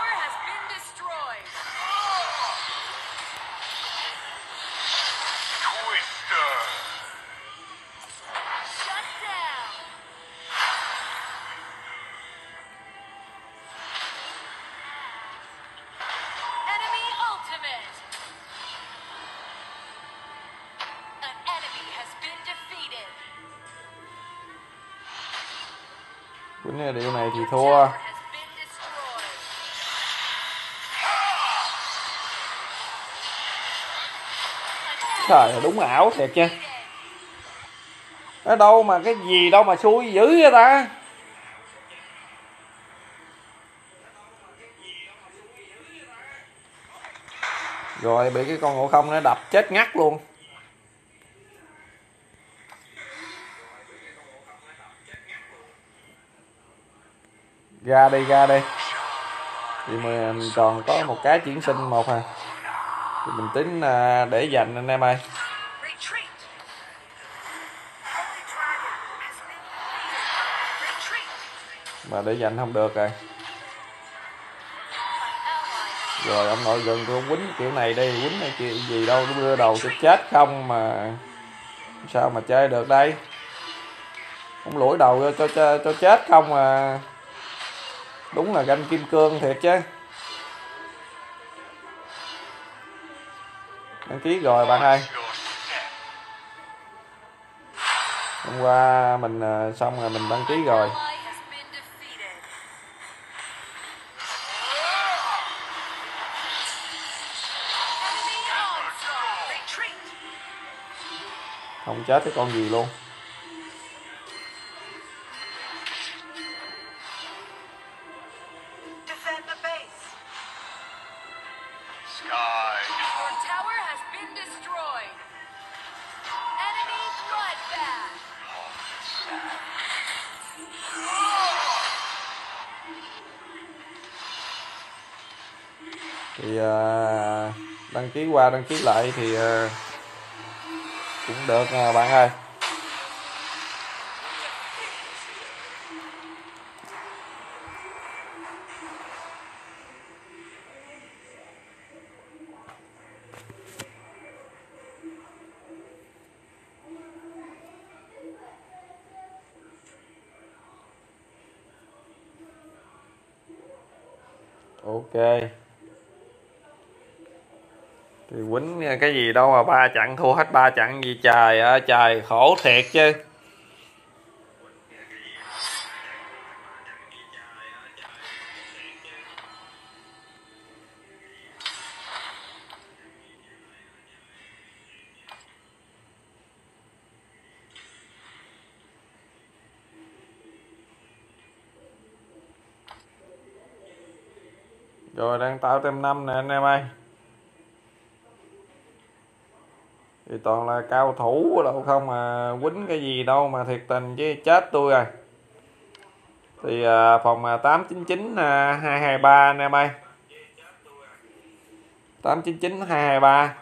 Quýnh điều này thì thua. Trời, đúng ảo thiệt chứ. Ở đâu mà cái gì đâu mà xui dữ vậy ta. Rồi bị cái con ngộ không nó đập chết ngắt luôn. Ra đi, ra đi. Thì mình còn có một cái chuyển sinh một à. Thì mình tính để dành anh em ơi. Mà để dành không được rồi. Rồi ông nội gần tôi quýnh kiểu này đi, quýnh này kiểu gì đâu, nó đưa đầu tôi chết không mà. Sao mà chơi được đây. Ông lũi đầu cho, cho, cho chết không mà. Đúng là ganh kim cương thiệt chứ. Đăng ký rồi bạn ơi. Hôm qua mình xong rồi mình đăng ký rồi. Không chết cái con gì luôn. Thì uh, đăng ký qua đăng ký lại thì uh, cũng được nha bạn ơi. Ok. Thì quýnh cái gì đâu mà ba trận thua hết ba trận gì, trời ơi trời, khổ thiệt chứ. Rồi đang tạo thêm năm nè anh em ơi. Thì toàn là cao thủ đâu không mà quýnh cái gì đâu mà thiệt tình chứ chết tôi rồi. Thì à, phòng tám chín chín hai hai ba anh em ơi. tám chín chín hai hai ba.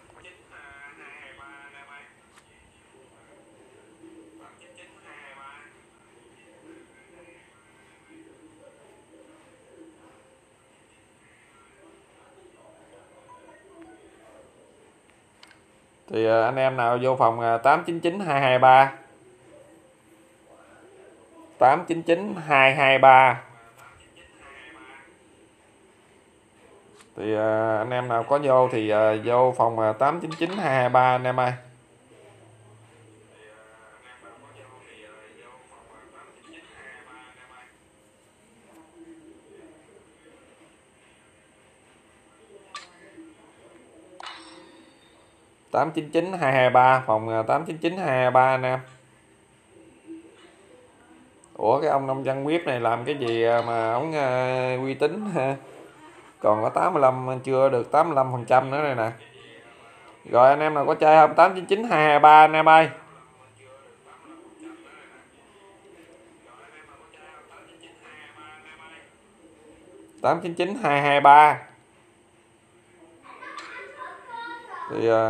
Thì à, anh em nào vô phòng tám chín chín hai hai ba. tám chín chín hai hai ba. Thì à, anh em nào có vô thì à, vô phòng à, tám chín chín hai hai ba anh em ơi. tám chín chín hai hai ba, phòng tám chín chín hai hai ba anh em. ủa cái ông nông dân web này làm cái gì mà ông uh, uy tín ha, còn có tám mươi lăm, chưa được tám mươi lăm phần trăm nữa đây nè. Rồi anh em nào có chơi không? Tám chín chín hai hai ba anh em ơi. Tám chín chín hai hai ba thì uh,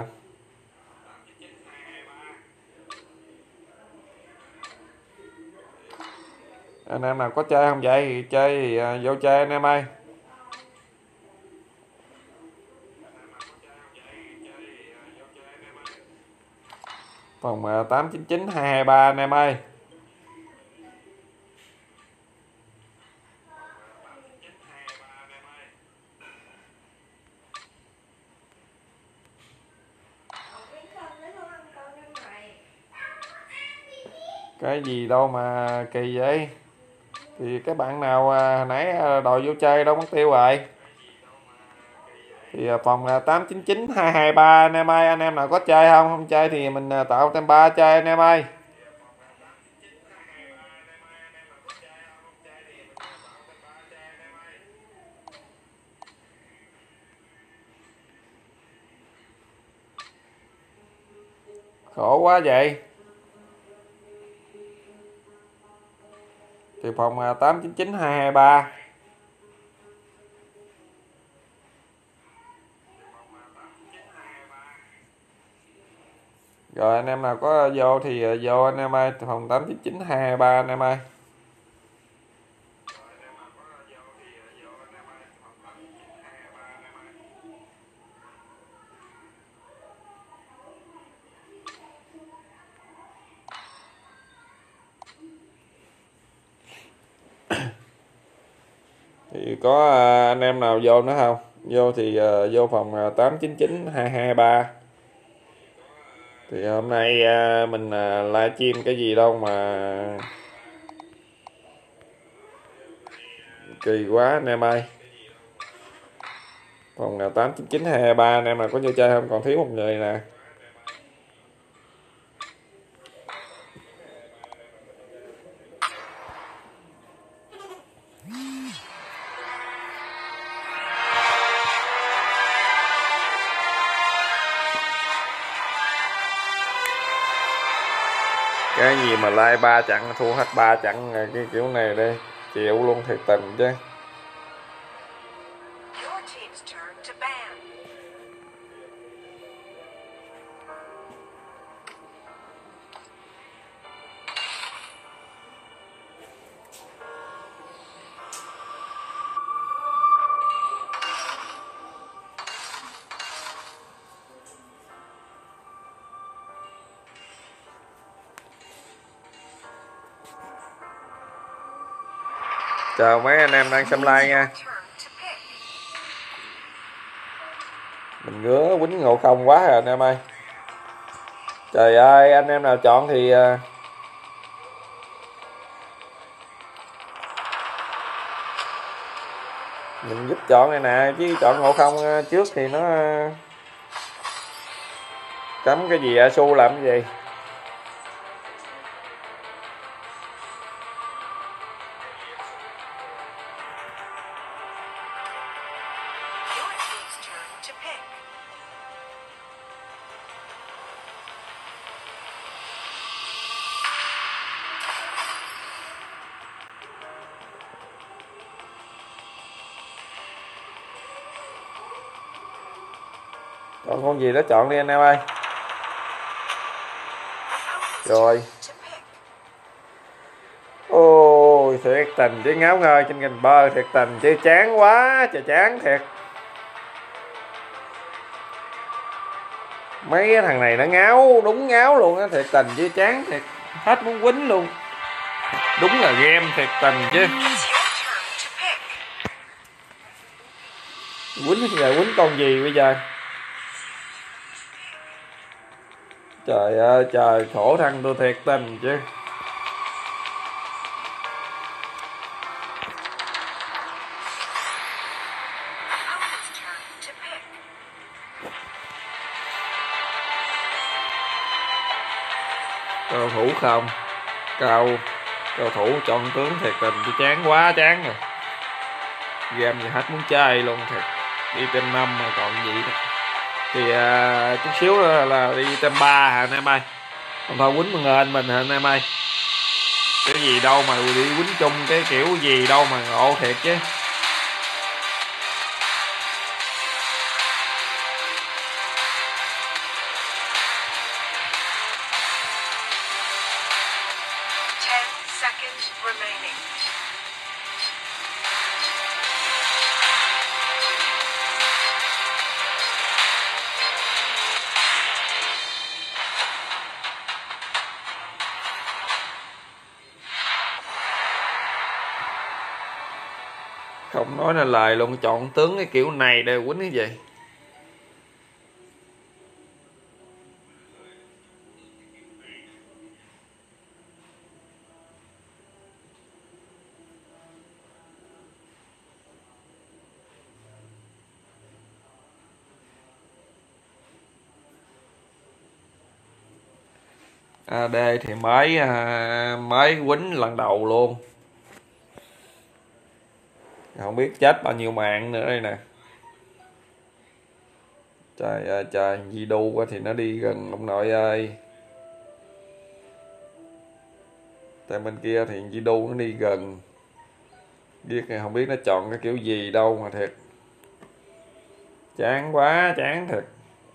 anh em nào có chơi không vậy thì chơi thì uh, vô chơi anh em ơi. Phòng uh, tám chín chín hai hai ba anh em ơi. Cái gì đâu mà kỳ vậy? Thì cái bạn nào à, hồi nãy à, đòi vô chơi đâu mất tiêu rồi. Thì à, phòng à, tám chín chín hai hai ba anh em ơi. Anh em nào có chơi không? Không chơi thì mình à, tạo thêm ba chơi anh em ơi. Khổ quá vậy. Thì phòng à, tám chín chín hai hai ba. Rồi anh em nào có vô thì à, vô anh em ơi. Phòng tám chín chín hai hai ba anh em ơi. Thì có à, anh em nào vô nữa không? Vô thì à, vô phòng à, tám chín chín hai hai ba. Thì hôm nay à, mình à, livestream cái gì đâu mà kỳ quá anh em ơi. Phòng à, tám chín chín hai hai ba anh em nào có vô chơi không? Còn thiếu một người nè. Cái gì mà like ba chặn thua hết ba chặn cái kiểu này đây chịu luôn thiệt tình chứ. Chào mấy anh em đang xem like nha. Mình ngứa quýnh Ngộ Không quá rồi anh em ơi. Trời ơi anh em nào chọn thì mình giúp chọn này nè, chứ chọn Ngộ Không trước thì nó cấm cái gì su làm cái gì. Chọn con gì đó chọn đi anh em ơi. Rồi. Ôi thiệt tình chứ ngáo ngơi trên gần bờ, thiệt tình chứ chán quá trời, chán thiệt. Mấy cái thằng này nó ngáo, đúng ngáo luôn á, thiệt tình chứ chán thiệt, hết muốn quýnh luôn. Đúng là game thiệt tình chứ. Quýnh giờ quýnh con gì bây giờ? Trời ơi trời, khổ thân tôi thiệt tình chứ. Cầu thủ không? Cầu Cầu thủ chọn tướng thiệt tình tôi chán quá chán rồi. Game gì hết muốn chơi luôn thiệt. Đi tem năm mà còn gì đó. Thì à, chút xíu là, là đi tem ba hả anh em ơi. Còn thôi quýnh bằng ơn mình hả anh em ơi. Cái gì đâu mà đi quýnh chung cái kiểu gì đâu mà ngộ thiệt chứ. Không nói là lời luôn, chọn tướng cái kiểu này để quýnh cái gì. a đê thì mới à, mới quýnh lần đầu luôn, không biết chết bao nhiêu mạng nữa đây nè. Trời ơi trời, di đu quá thì nó đi gần ông nội ơi. Tại bên kia thì di đu nó đi gần, biết không biết nó chọn cái kiểu gì đâu mà thiệt chán quá chán thật.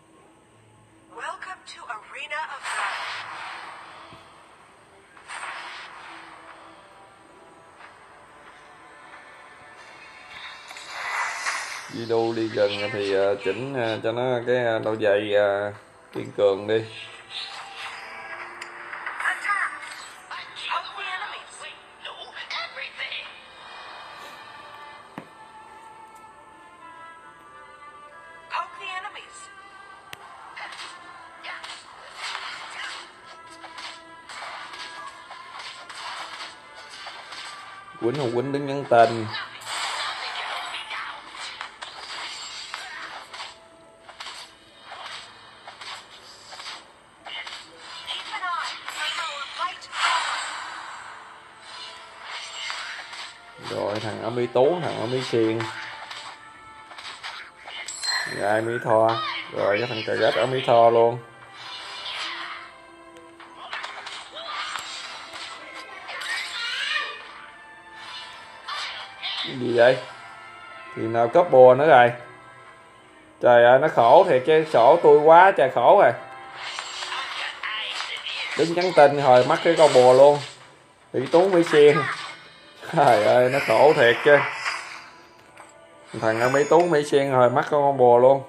Di đu đi gần thì uh, chỉnh uh, cho nó cái uh, đôi giày uh, kiên cường đi. Quýnh không quýnh đứng nhắn tên. Rồi thằng ở Mỹ Tú, thằng ở Mỹ Xiên, ai Mỹ Tho, rồi cái thằng cà ghét ở Mỹ Tho luôn. Cái gì vậy? Thì nào cấp bùa nữa rồi. Trời ơi nó khổ thiệt chứ, sổ tôi quá trời khổ rồi. Đứng nhắn tin hồi mắc cái con bùa luôn. Mỹ Tú Mỹ Xiên. Trời ơi nó khổ thiệt chứ. Thằng ở Mỹ Tú Mỹ Xiên hồi mắc con bùa luôn.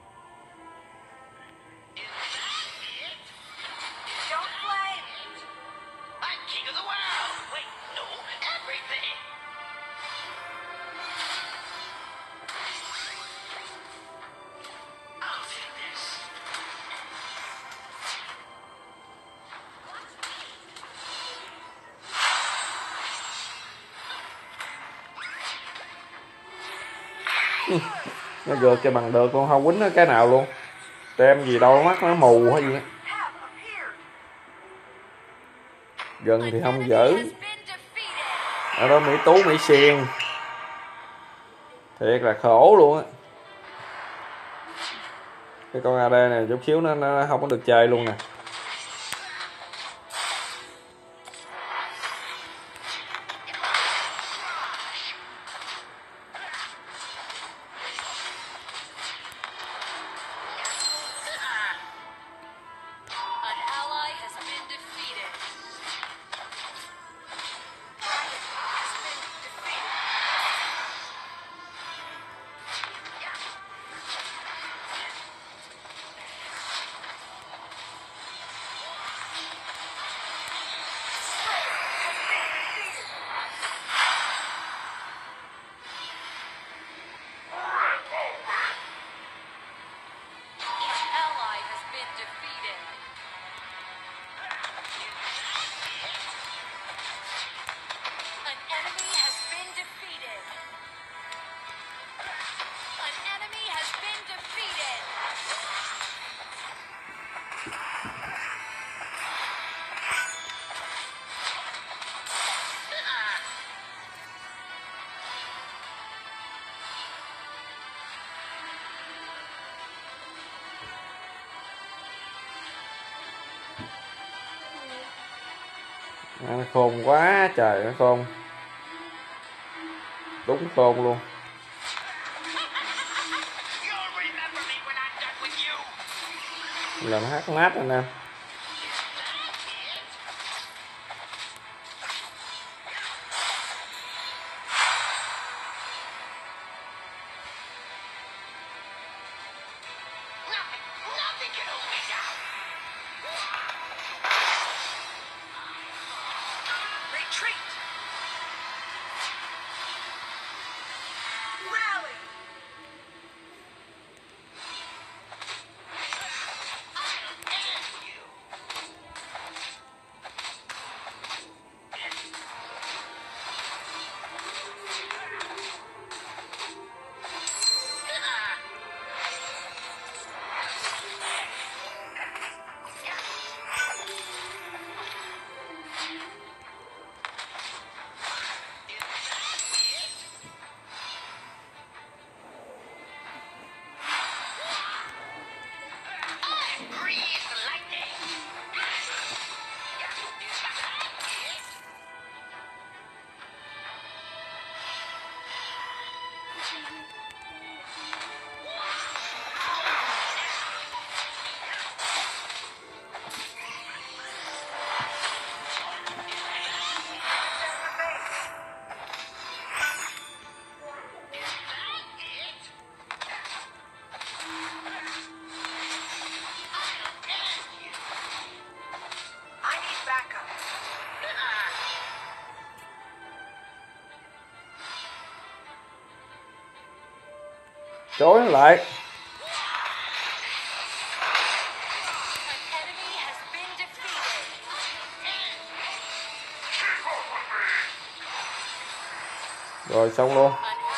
Nó gượt cho bằng được luôn, không quýnh nó cái nào luôn. Tem gì đâu mắt nó mù hay gì á. Gần thì không dở. Ở đó Mỹ Tú Mỹ Xiên. Thiệt là khổ luôn á. Cái con a đê này chút xíu nó, nó không có được chơi luôn nè. Nó khôn quá trời, nó khôn, đúng khôn luôn. Làm hát mát anh em. Chối nó lại. Rồi xong luôn.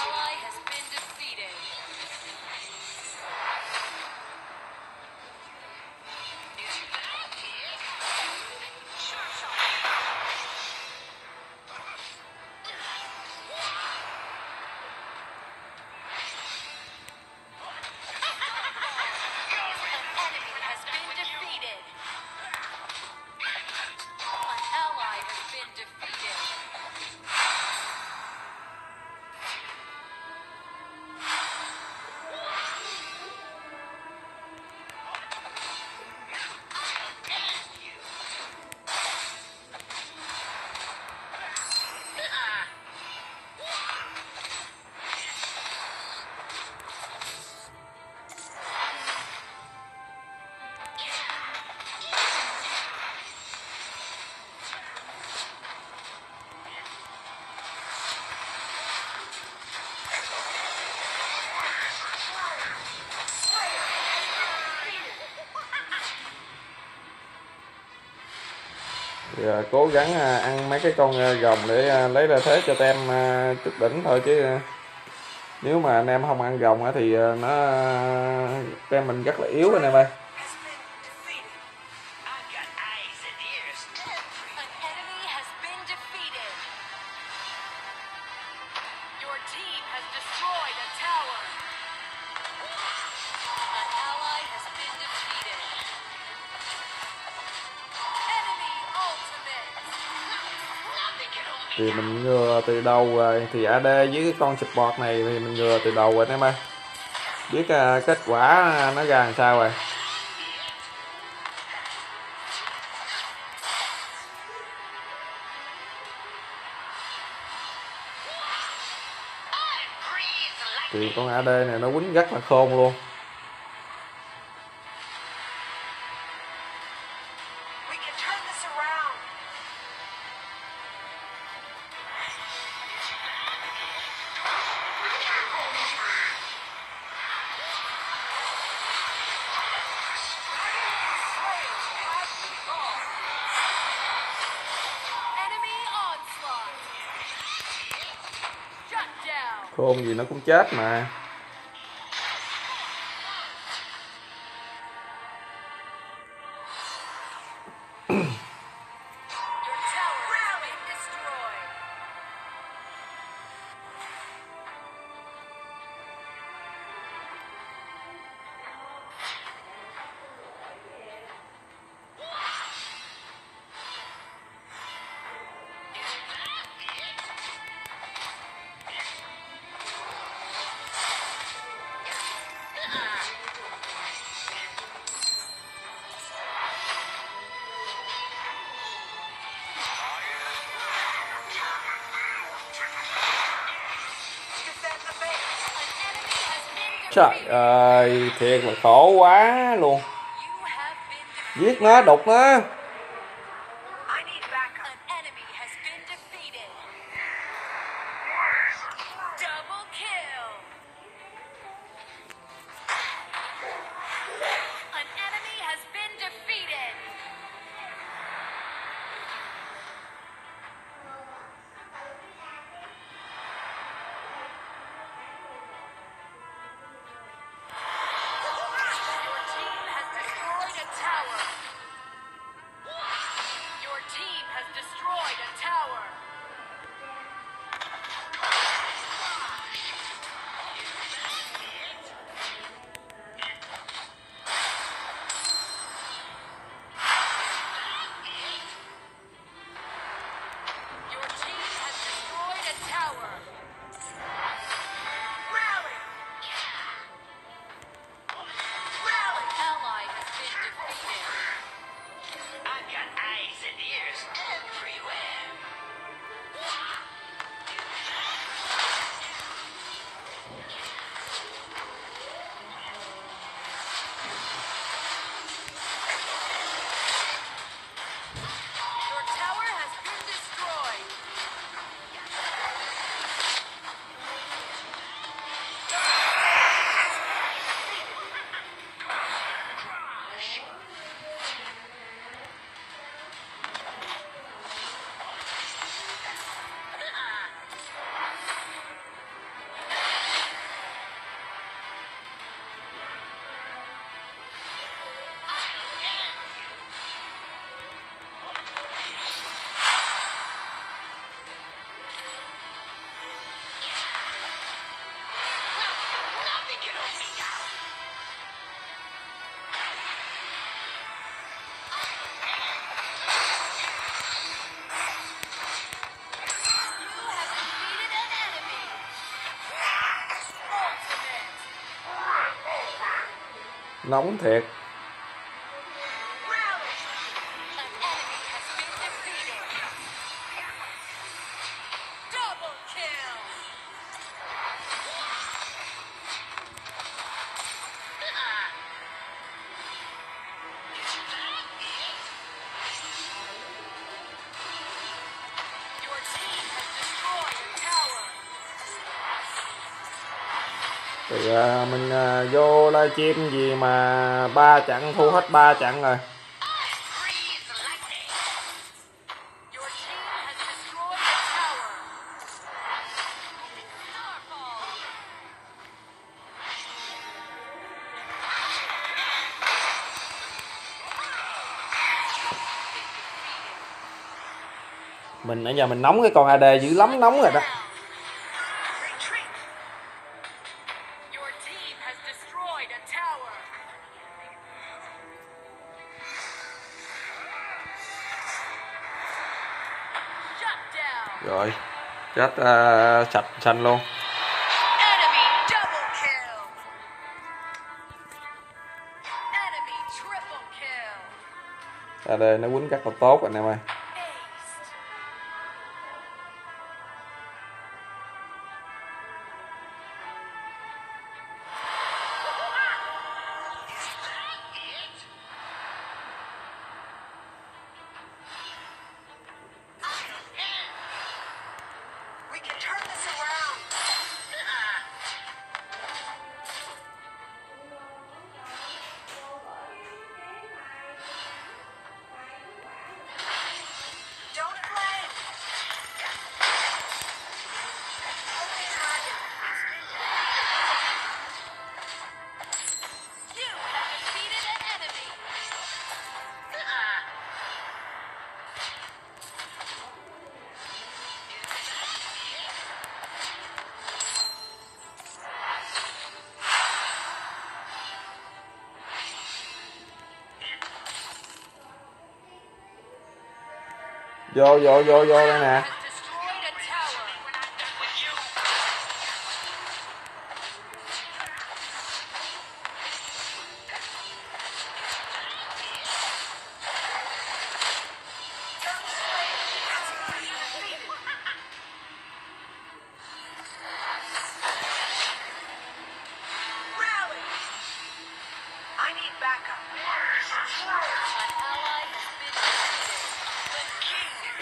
Thì, à, cố gắng à, ăn mấy cái con à, rồng để à, lấy ra thế cho tem à, chút đỉnh thôi, chứ à, nếu mà anh em không ăn rồng thì à, nó tem mình rất là yếu anh em ơi. Thì mình ngừa từ đầu rồi, thì a đê với cái con support này thì mình ngừa từ đầu rồi anh em ơi, biết uh, kết quả nó ra làm sao rồi. Thì con a đê này nó quýnh rất là khôn luôn. Khôn gì nó cũng chết mà. Trời ơi, thiệt là khổ quá luôn. Giết nó, đục nó. Nóng thiệt. Thì à, mình à, vô livestream gì mà ba trận thu hết ba trận rồi. Mình nãy giờ mình nóng cái con a đê dữ lắm, nóng rồi đó. Rồi, chết uh, sạch xanh luôn. a đê nó quýnh rất là tốt anh em ơi. Vô vô vô vô đây nè.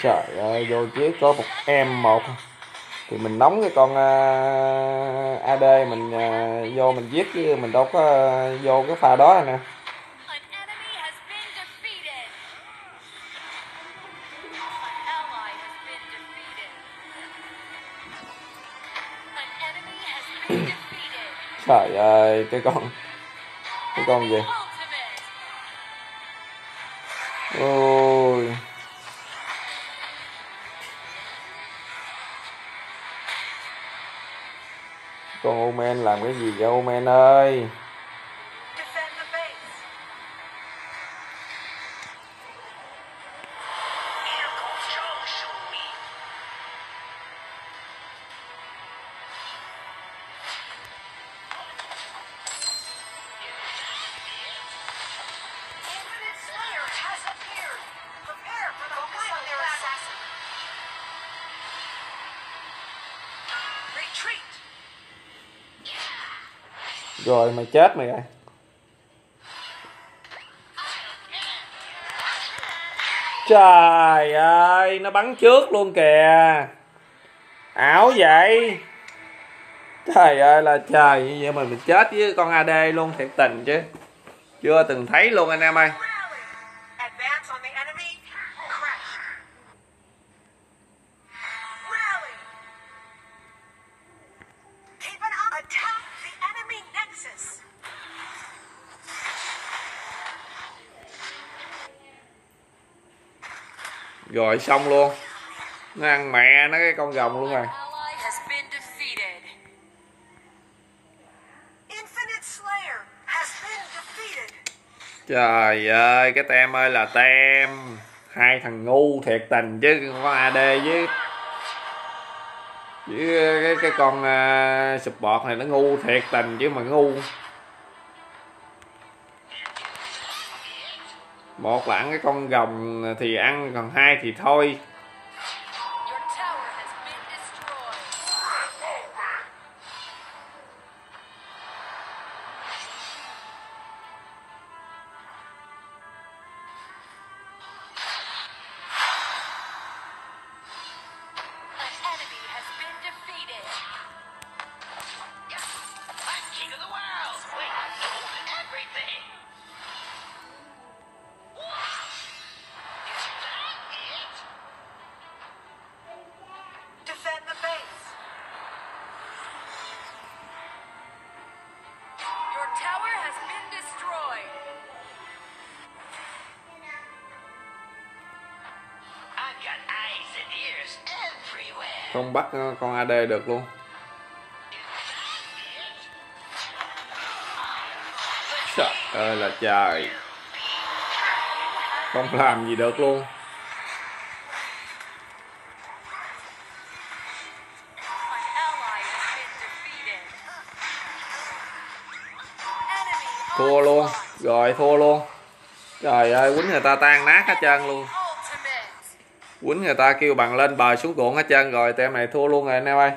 Trời ơi, vô chiếc có một em một thì mình nóng cái con uh, a đê mình uh, vô mình giết chứ mình đâu có uh, vô cái pha đó nè. Trời ơi, cái con cái con gì? Ôi. Con Omen làm cái gì vậy Omen ơi? Rồi mày chết mày rồi. Trời ơi, nó bắn trước luôn kìa. Ảo vậy. Trời ơi là trời, như vậy mà mình chết với con a đê luôn, thiệt tình chứ. Chưa từng thấy luôn anh em ơi. Rồi xong luôn. Nó ăn mẹ nó cái con rồng luôn rồi. Trời ơi, cái tem ơi là tem. Hai thằng ngu thiệt tình chứ, con a đê với với cái cái con uh, support này nó ngu thiệt tình chứ mà ngu. Một là ăn cái con rồng thì ăn, còn hai thì thôi. Không bắt con a đê được luôn. Trời ơi là trời. Không làm gì được luôn. Thua luôn. Rồi thua luôn. Trời ơi, quýnh người ta tan nát hết trơn luôn. Quýnh người ta kêu bằng lên bờ xuống ruộng hết trơn rồi. Tem này thua luôn rồi anh em ơi.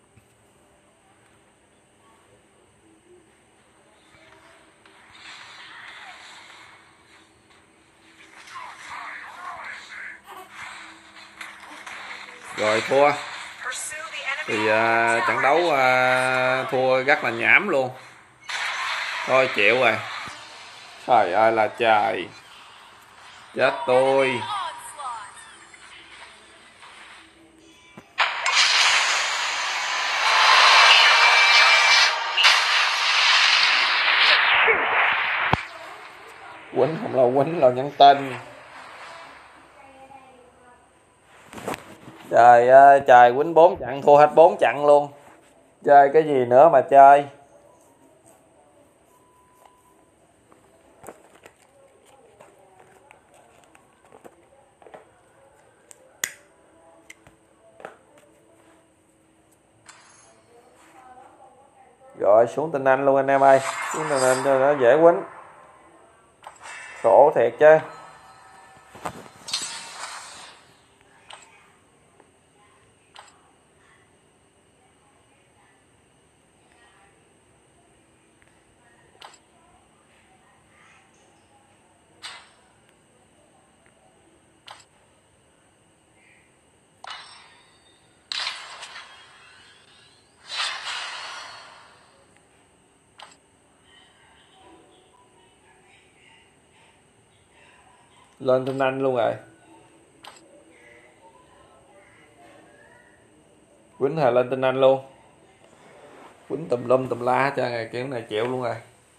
Rồi thua. Thì uh, trận đấu uh, thua rất là nhảm luôn. Thôi chịu rồi. Trời ơi là trời. Chết tôi. Quýnh không là quýnh là nhắn tin. Trời ơi trời, quýnh bốn trận thua hết bốn trận luôn. Chơi cái gì nữa mà chơi. Rồi xuống tinh anh luôn anh em ơi. Xuống tinh anh cho nó dễ quýnh. Khổ thiệt chứ. Lên tin anh luôn rồi. Quýnh Hà lên tin anh luôn. Quýnh tùm lum tùm la hết trơn rồi, kiểu này chịu luôn rồi.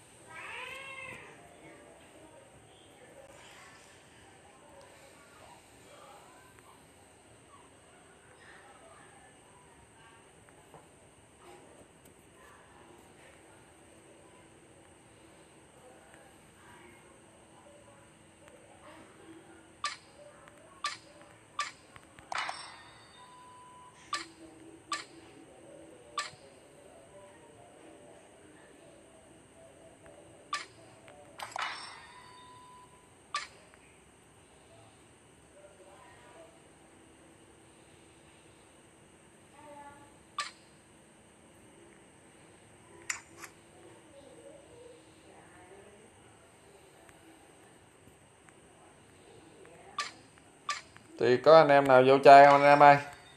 Thì có anh em nào vô chơi không anh em ơi?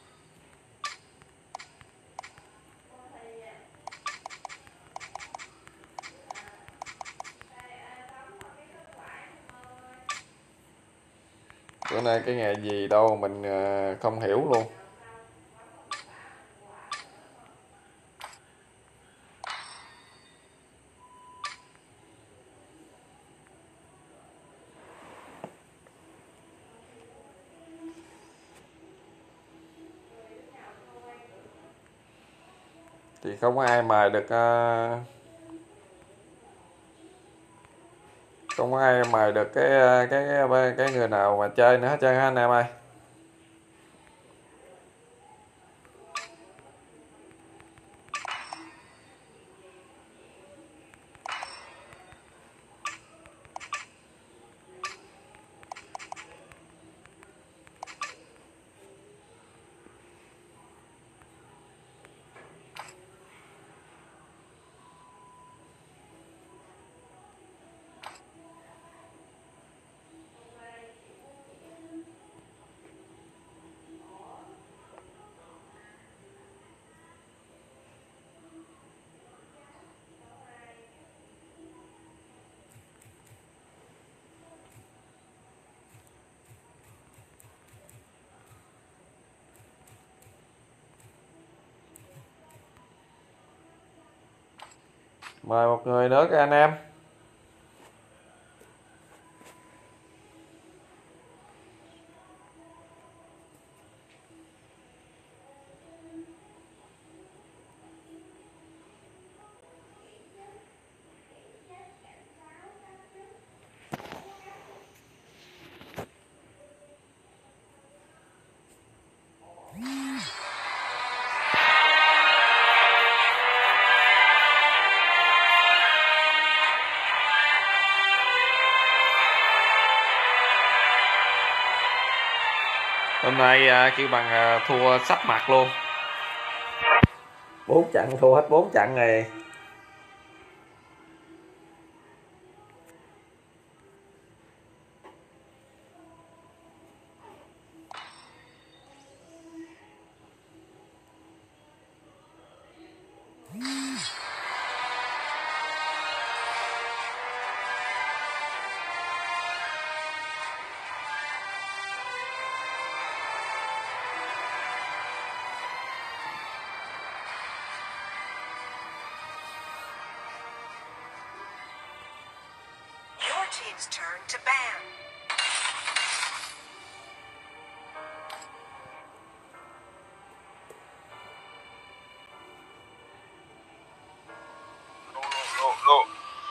Bữa nay cái nghề gì đâu mình không hiểu luôn. Thì không có ai mời được, không có ai mời được cái cái cái, cái người nào mà chơi nữa hết trơn anh em ơi. Mời một người nữa các anh em. Hôm nay à, kêu bằng à, thua sắp mặt luôn. Bốn trận thua hết bốn trận này. Team's turn to ban. Lô, lô.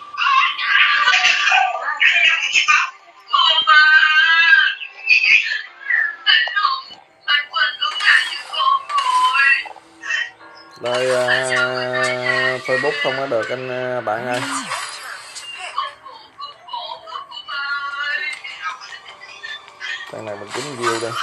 Đây uh, Facebook không có được anh uh, bạn ơi. Thằng này mình kính view đây.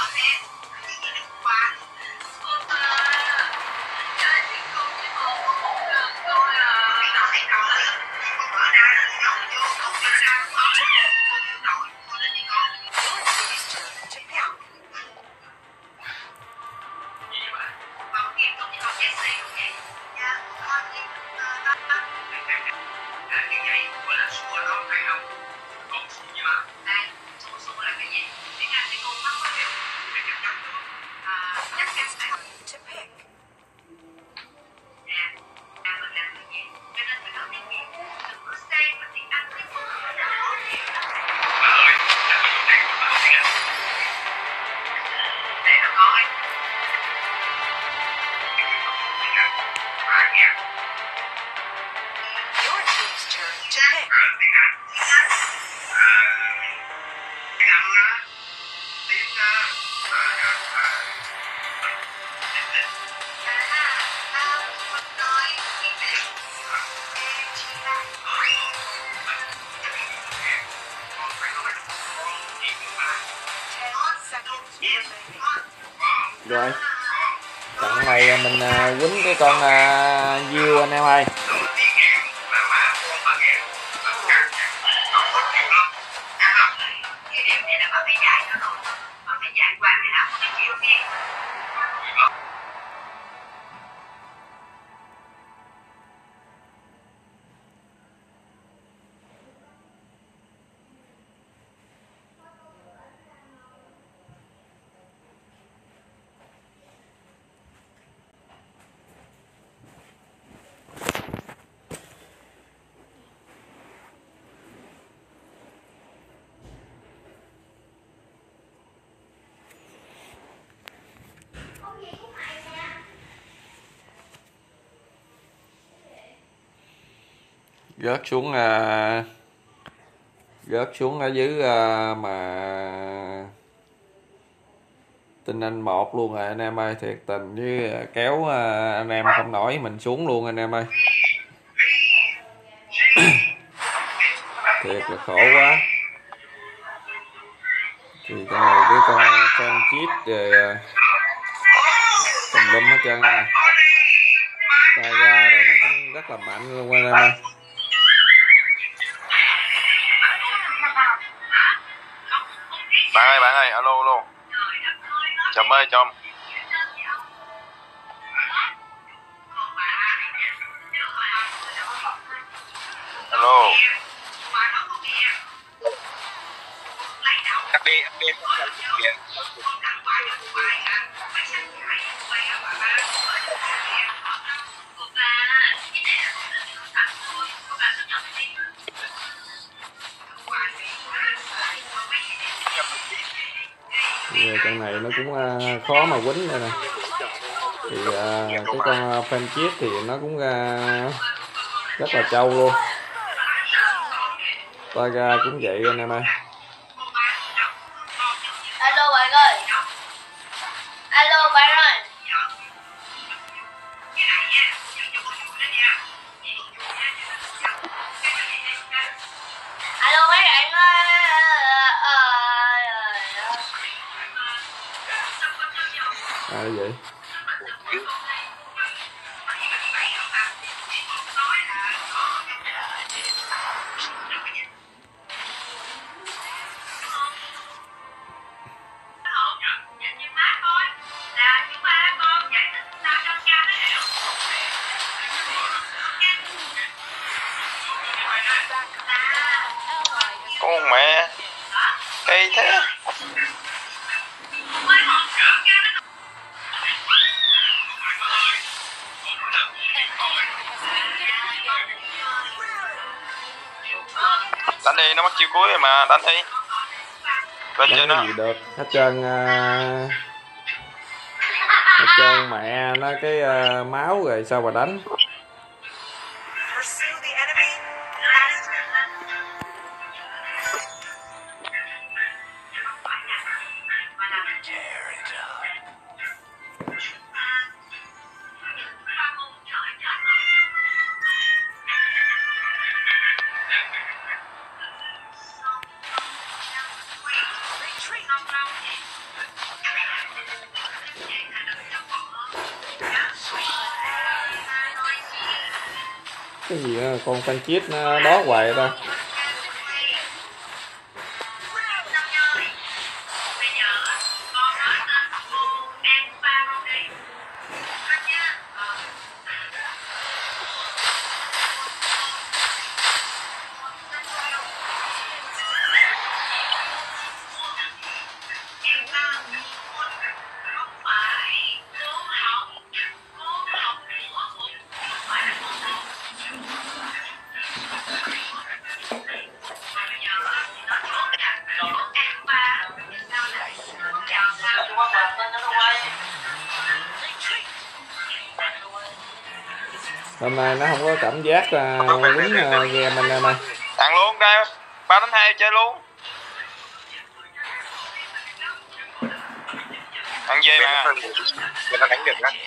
Your team's turn to pick. Ten seconds remaining. Rồi trận này mình à, quýnh cái con à, diêu anh em ơi. Rớt xuống à, rớt xuống ở dưới à, mà tinh anh một luôn rồi anh em ơi, thiệt tình với kéo à, anh em không nổi mình xuống luôn anh em ơi. Thiệt là khổ quá. Thì cái này cái con fan chip rồi tùm lum hết trơn này, tay ra rồi nó cũng rất là mạnh luôn anh em ơi. Bạn ơi, bạn ơi, alo, alo. Chồng ơi, chồng. Alo. Cắt đi, cắt đi. Về trận này nó cũng uh, khó mà quýnh đây nè. Thì uh, cái con fan chip thì nó cũng uh, rất là trâu luôn. Taga cũng vậy anh em ơi. Alo bạn ơi. Alo bạn ơi. Alo mấy bạn ơi. À vậy. Con mẹ. Cây thế. Đánh đi, nó mất chiêu cuối rồi mà, đánh đi. Lên trên Đánh nó. gì được, hết trơn uh, hết trơn mẹ nó cái uh, máu rồi sao mà đánh. Pursue the enemy faster. Cái gì đó, con fan chip nó đó hoài ta. Hôm nay nó không có cảm giác uh, quýnh uh, game anh em ơi. Ăn luôn đây, ba đánh hai chơi luôn. Ăn dê mà. Nó đánh được đó.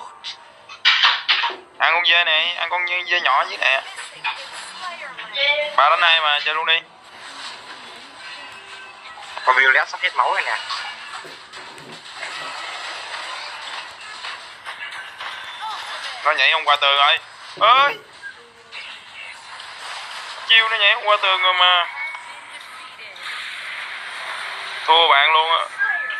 Ăn con dê này, ăn con dê nhỏ dưới nè. Ba đánh hai mà chơi luôn đi. Con Violet sắp hết máu rồi nè. Nó nhảy không qua tường rồi. Ơi. Chiêu nó nhảy không qua tường rồi mà. Thua bạn luôn á.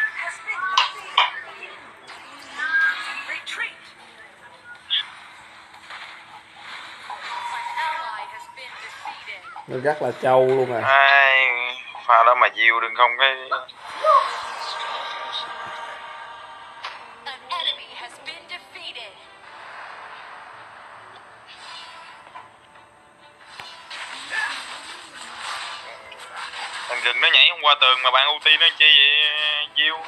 Nó rất là trâu luôn rồi. Ai, pha đó mà diêu đừng không cái. Thằng rừng nó nhảy không qua tường mà bạn ulti nó chi vậy diêu.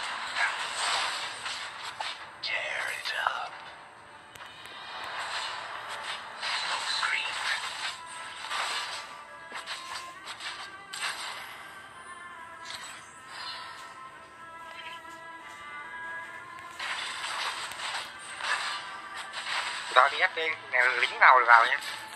Đó đi ép đi, nè lính nào rồi vào nhé.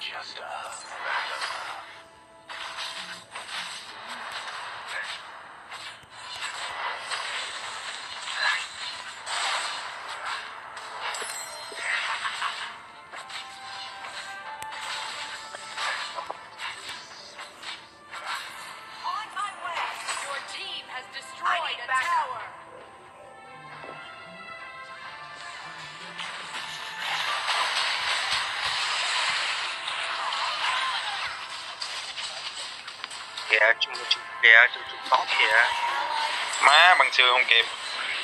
Kìa, chung chung kìa, chung chung có kìa. Má bằng xưa không kịp.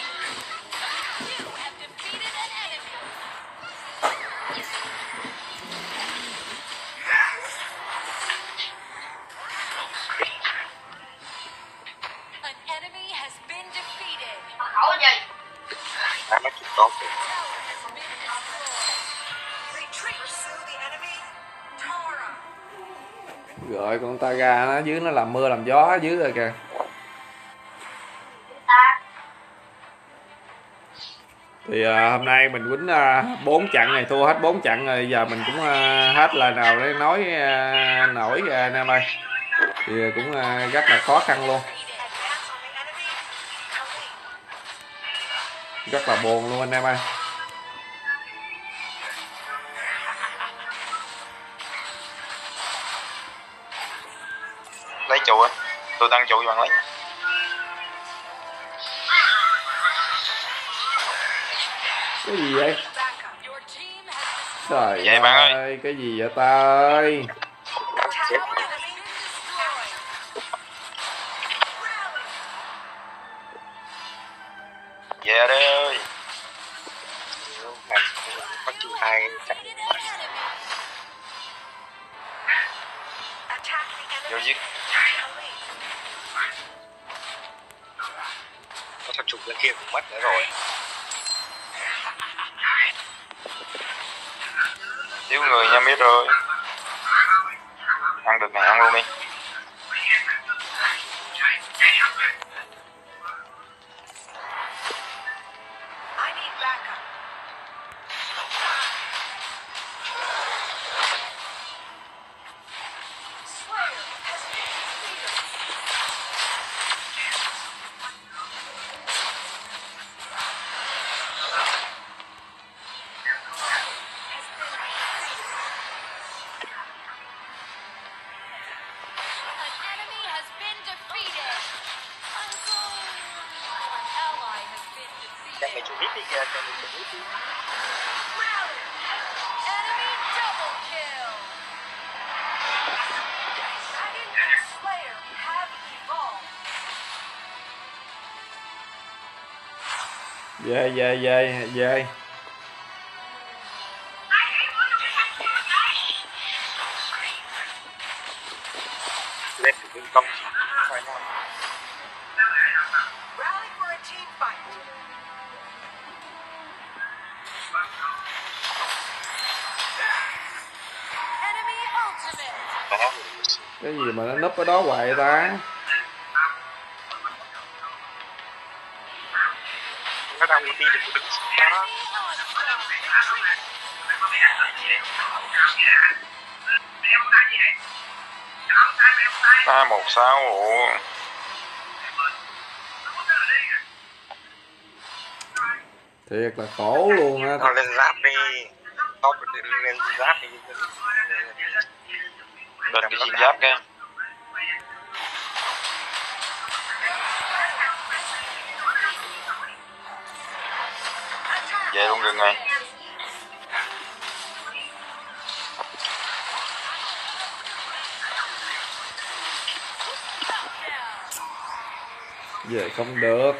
Ủa gì? Má nó chung có kìa. Rồi con ta ra nó dưới nó làm mưa làm gió dưới rồi kìa. Thì à, hôm nay mình quýnh bốn à, trận này thua hết bốn trận rồi, giờ mình cũng à, hết lời nào để nói à, nổi à, anh em ơi. Thì cũng à, rất là khó khăn luôn, rất là buồn luôn anh em ơi. Lấy trụ á, tôi tăng trụ cho bạn lấy. Cái gì vậy? Trời Vậy bạn ơi. ơi, cái gì vậy ta ơi? Về đây ơi. Có chữ hai trận. Vô giết. Có thằng chụp bên kia cũng mất nữa rồi. Thiếu người nha biết rồi. Ăn được này ăn luôn đi. Cho mày chú hít đi kìa, cho mày chú hít đi. Về về về về. Lên từ công phải không? Đó. Cái gì mà nó núp ở đó hoài ta? Nó đang ulti được đứng đó. Ba một sáu ủa. Thiệt là khổ luôn á. Nó lên giáp đi. Top lên giáp đi. Đợt đi xin giáp kìa. Về luôn rừng rồi. Về không được.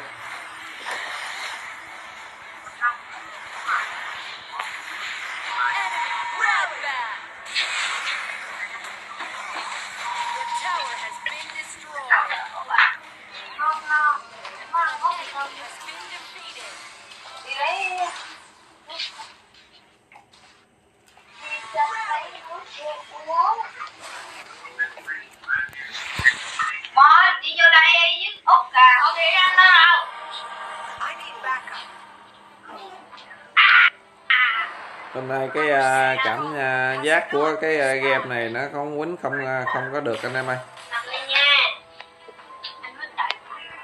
Mà đi vô đây với Út là không đi ăn đâu. I need backup. Hôm nay cái à, cảm à, giác của cái à, game này nó không quýnh không à, không có được anh em ơi. Nằm lên nha. Anh muốn đợi.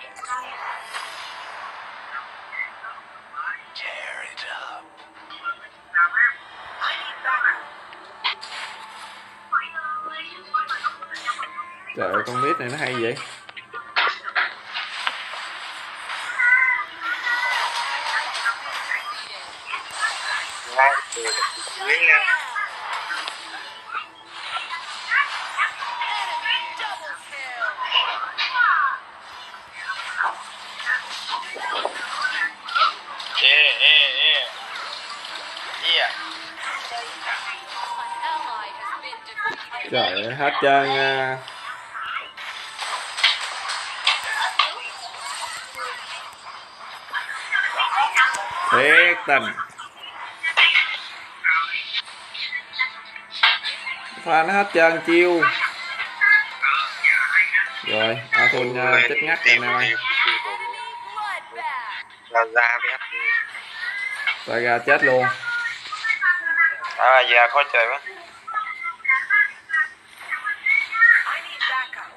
I need backup. Trời ơi, con biết này nó hay vậy. Ngay từ dưới nha. Yeah, yeah, yeah. Yeah. Trời ơi, hết trơn à. Thiệt tình. Pha nó hết trơn chiêu. Rồi, Athun uh, chết ngắt anh em ơi. Là ra với Saga chết luôn. À, già khó chơi quá. I need backup.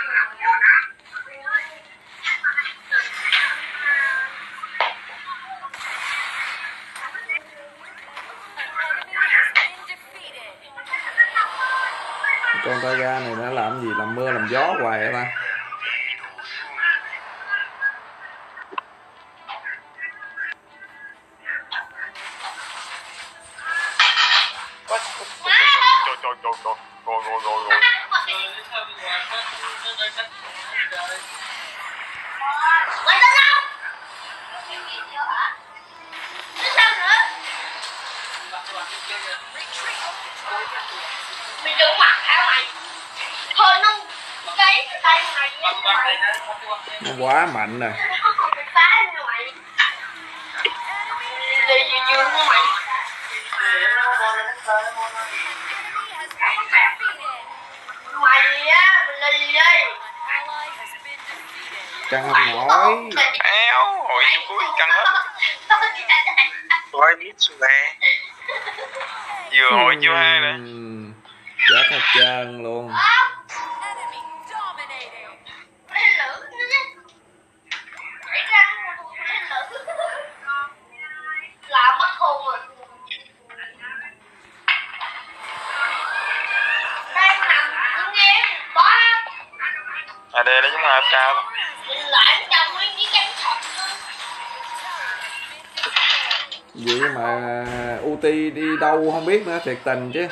Con Saga này nó làm gì, làm mưa làm gió hoài vậy ta? Trời trời trời trời. Rồi rồi rồi rồi. Quay tới đâu? Tới sao nữa? Mày đừng mặc hả mày? Thôi nó cái tay mày nha mày. Nó quá mạnh rồi. Nó không bị phá nha mày. Đi gì chưa hả mày? Mày á, mình lì đi. Căng không nổi. Éo, hồi chiều cuối căng hết. tôi biết xuống nè. Vừa hồi chiều hai nữa. Ừm, chết hết trơn luôn. Lên lửa Lấy răng mà thuộc lên lửa. Làm mất hồn rồi. Đang nằm nghe bỏ. À đây đó chúng ta ép cao luôn. Mình lại trong mấy cái cánh thật nữa. Vậy mà u tê đi đâu không biết nữa, thiệt tình chứ.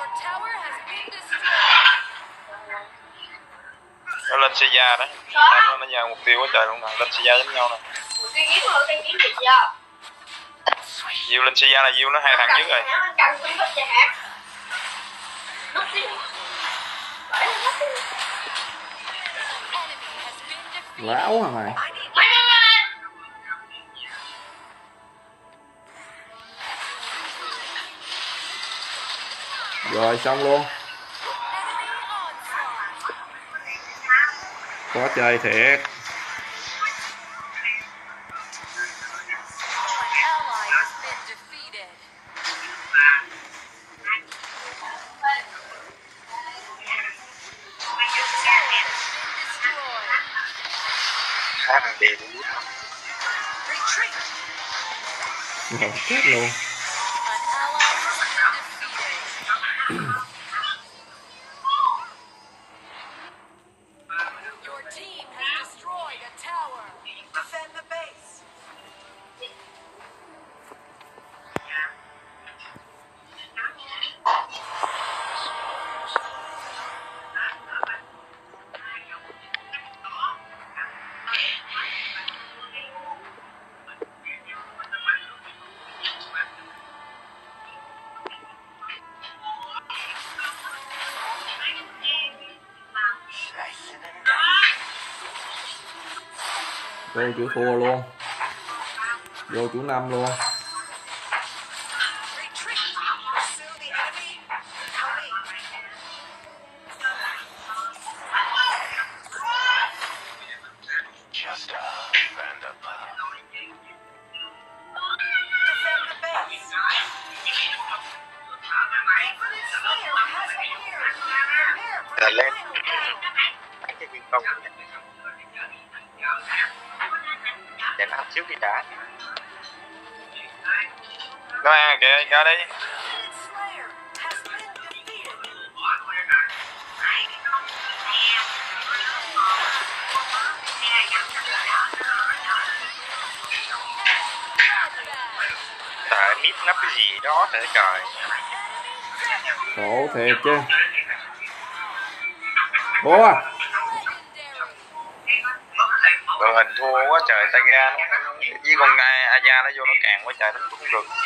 Nó lên xe da đó. Nó nó nhào mục tiêu quá trời luôn nè, lên xe da giống nhau nè. Một cái kiếm rồi, cái kiếm gì chưa? Diêu lên xe da là Diêu nó hai thằng dưới rồi. Anh cầm con bích vậy hả? Nút đi. Bởi nó nút đi. Láo hả mày? Mày mày mày. Rồi xong luôn. Có chơi thiệt. Hát là đều Ngầu chết luôn. Defend the base. Vô chủ thua luôn. Vô chủ năm luôn. Retreat. Pursue the enemy. Away. Defend the base. Infinite Slayer has appeared. Prepare for là the lên final battle. đánh cái viên công để nó ăn trước đi đá. Có ai kìa, ra đi. Infinite Slayer has been defeated. Tại mít nắp cái gì đó thế trời. Khổ thiệt chứ. Thua. Đội hình thua quá trời, tay ra nó với con gai Aya nó vô nó càng quá trời, nó cũng không được.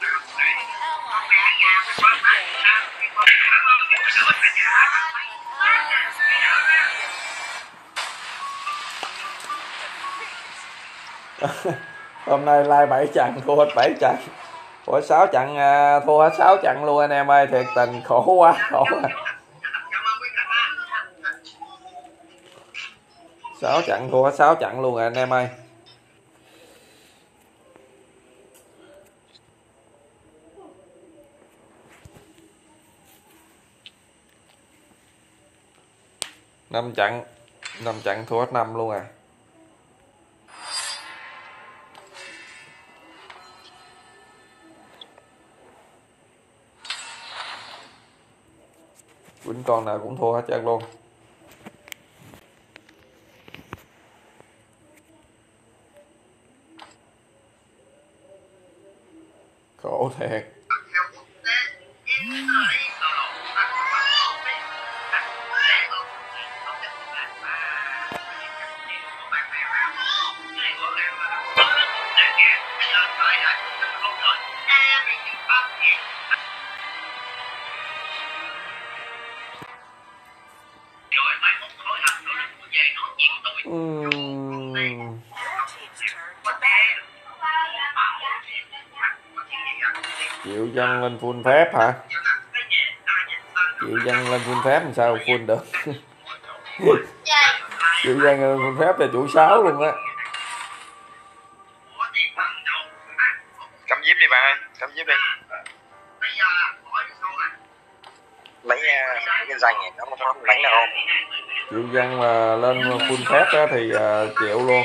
Hôm nay like bảy trận thua hết bảy trận. Ủa sáu trận à, thua hết sáu trận luôn anh em ơi, thiệt tình khổ quá, khổ quá. sáu trận thua hết sáu trận luôn rồi anh em ơi. năm trận, năm trận thua hết năm luôn à. Quýnh con nào cũng thua hết trơn luôn. Khổ thiệt. Uhm. Your team's turn to battle. Chịu dân lên full phép hả? Chịu dân lên full phép làm sao full được? Chịu dân lên full phép là chủ sáu luôn á. Cắm díp đi bạn ơi, cắm díp đi. Lấy uh, cái danh này nó không đánh được không? Chịu dân mà lên full phép á thì uh, chịu luôn.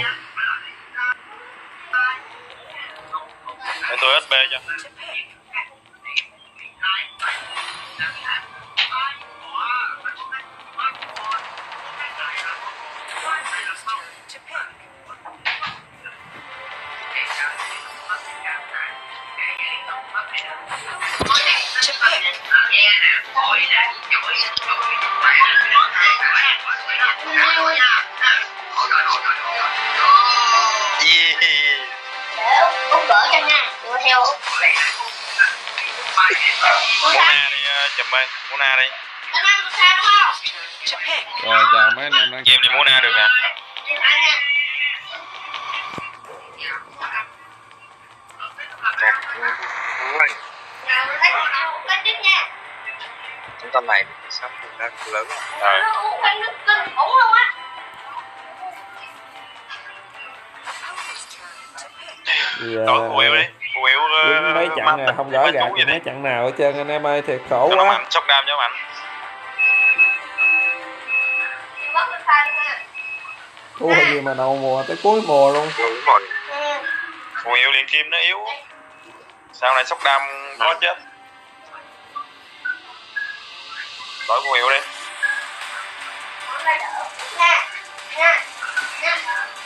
Để tôi ét bê cho. To pick. To pick. To pick. Yeah. Không gỡ cho nha, đuổi theo. Mona đi uh, chùm ơi, Mona đi. Anh ăn xa đúng không? To pick. Rồi chào mấy anh em đang Em đi Mona được nè. Đi lại nha. Nào, đánh đánh tiếp nha. Chúng ta này sao cũng đã lớn rồi. Rồi. Nó uống quanh nước kinh khủng luôn á. Vì, Đổi phù hiệu đi, phù hiệu uh, mấy trận này không gỡ gạt gì mấy trận nào hết trơn anh em ơi, thiệt khổ cho nó quá. mạnh, sóc đam cho mạnh. Bớt cái sai luôn nha. Thua gì mà đầu mùa tới cuối mùa luôn. Đúng rồi. Ừ. Phù hiệu liền kim nó yếu. Sau này sóc đam có chết. Đổi phù hiệu đi. Hôm nay đỡ. Nè, nè, nè.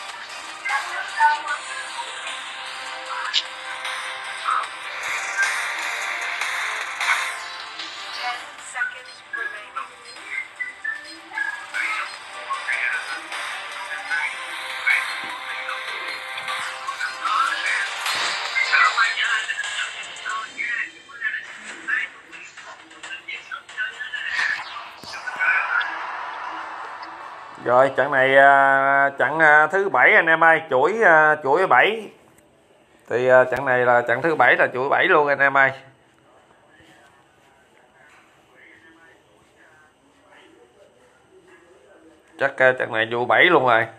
Ten seconds remaining. Rồi trận này trận thứ bảy anh em ơi, chuỗi chuỗi bảy. Thì trận này là trận thứ bảy là chuỗi bảy luôn anh em ơi. Chắc trận này chuỗi bảy luôn rồi.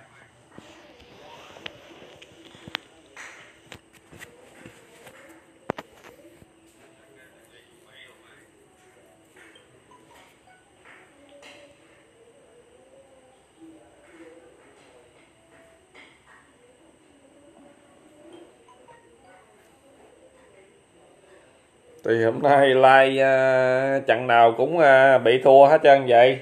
Thì hôm nay like uh, trận nào cũng uh, bị thua hết trơn vậy.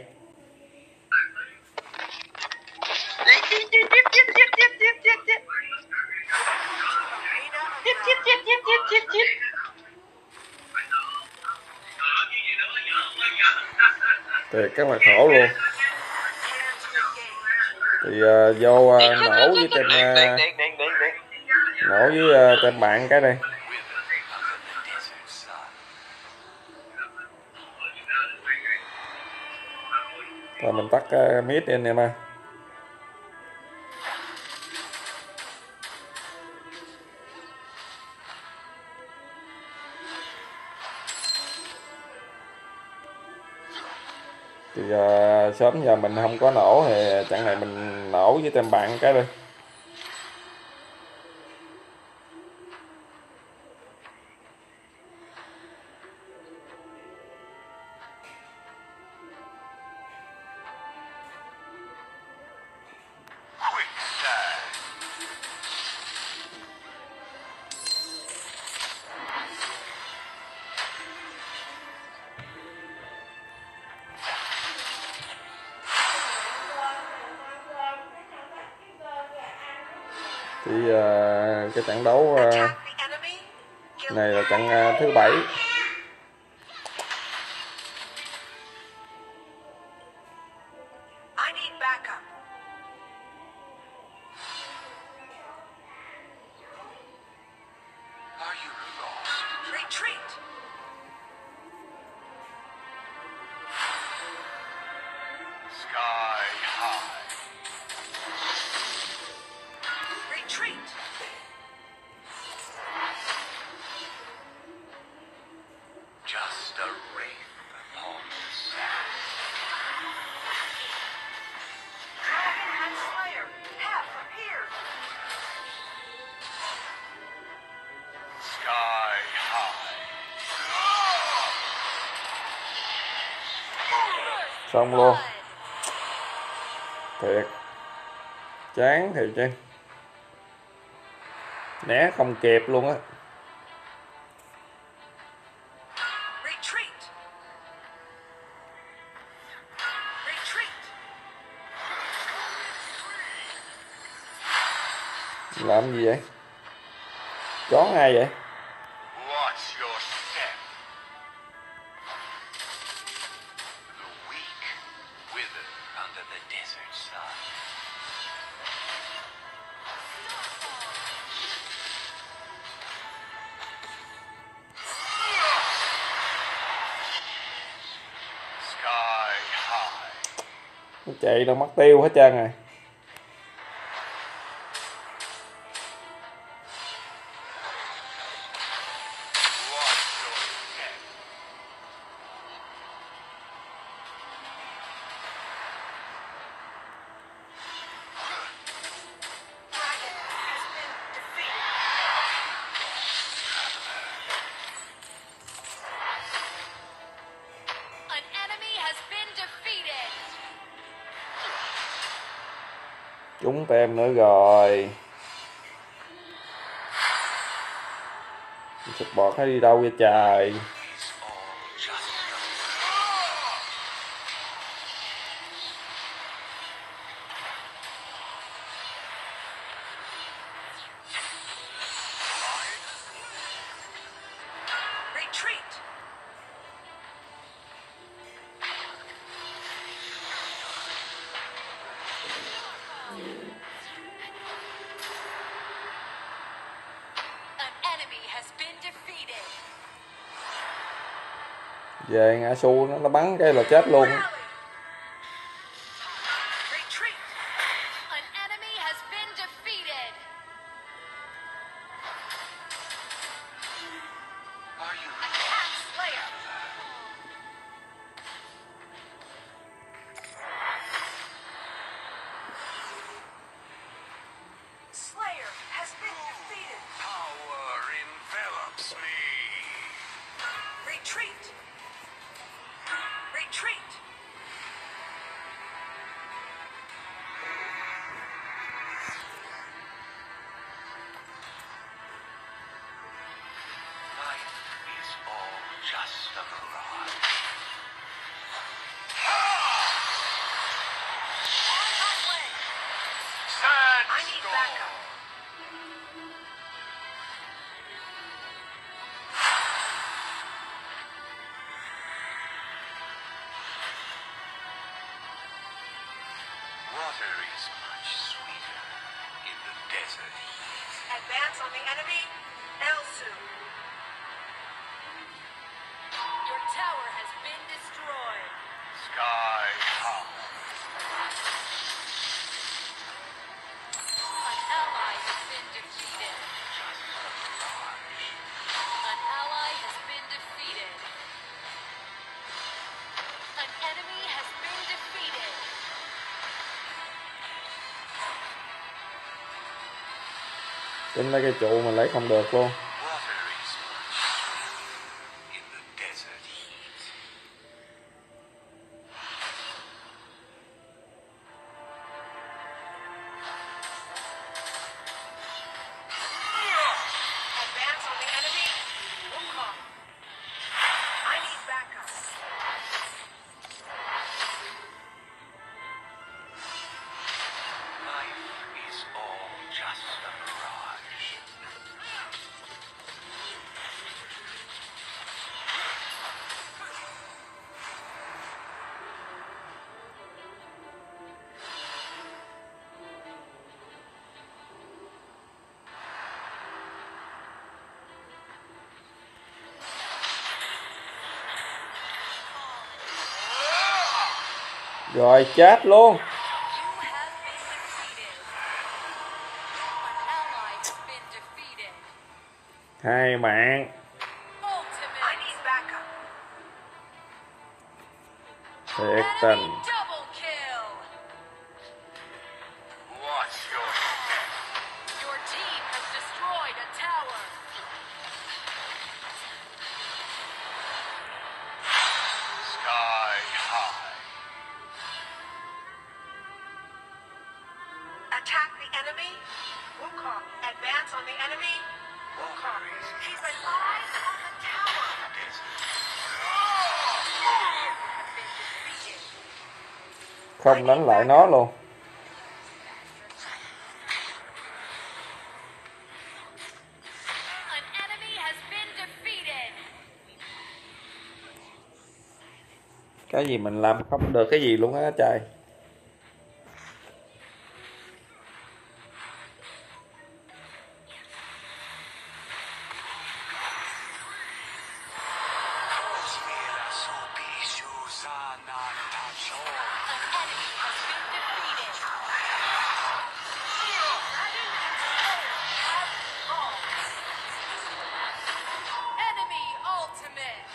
Thì các mặt khổ luôn. Thì uh, vô uh, nổ với tên uh, nổ với uh, tên bạn cái đây. Rồi mình tắt uh, mic đi anh em ơi. Thì uh, sớm giờ mình không có nổ thì trận này mình nổ với tên bạn cái đi. Thì uh, cái trận đấu uh, này là trận uh, thứ bảy. I need backup. Are you lost? Retreat. Sky high. Retreat. Just a wraith upon the sand. Dragon and Slayer have appeared. Sky high. Xong luôn. Thiệt chán thiệt chứ, né không kịp luôn á. Retreat. Retreat. Làm gì vậy? Chó ai vậy? Watch your step. The weak wither under the desert sun. Sky high. Nó chạy đâu mất tiêu hết trơn rồi. Watch your step. Dragon has been defeated. Trúng tem nữa rồi. Support nó đi đâu vậy trời? Retreat. An enemy has been defeated. Về ngã su nó, nó bắn cái là chết luôn. Retreat. An enemy has been defeated. Attack Slayer. Slayer has been defeated. Power envelops me. Retreat. Retreat. Life is all just a mirage. On my way. Sad I need backup. Water is much sweeter in the desert heat. Advance on the enemy. Elsu. Your tower has been destroyed. Sky high. An ally has been defeated. An ally has been defeated. An enemy has been defeated. Tính mấy cái trụ mình lấy không được luôn. Water is much sweeter in the desert heat. Advance on the enemy. Wukong. I need backup. Life is all just a mirage. Rồi chết luôn. You have been defeated. An ally has been defeated. Hai mạng. Ultimate. I need backup. Thiệt tình. Enemy double kill. What's your name? Your team has destroyed a tower. Sky high. Attack the enemy. Wukong. Advance on the enemy. Wukong. Keep an eye on the tower. Không đánh lại nó luôn. An enemy has been defeated. Cái gì mình làm không được cái gì luôn á trời. An enemy has been defeated. Enemy ultimate.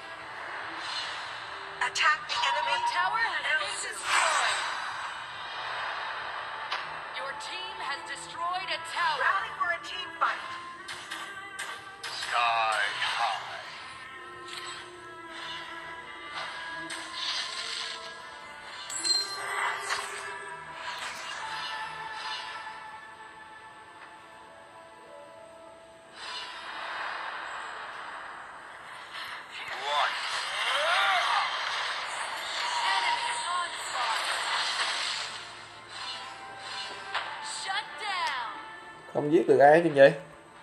Attack the enemy. Your tower has been Elsu. destroyed. Your team has destroyed a tower. Rally for a team fight. Sky high. Không giết được ai chứ vậy.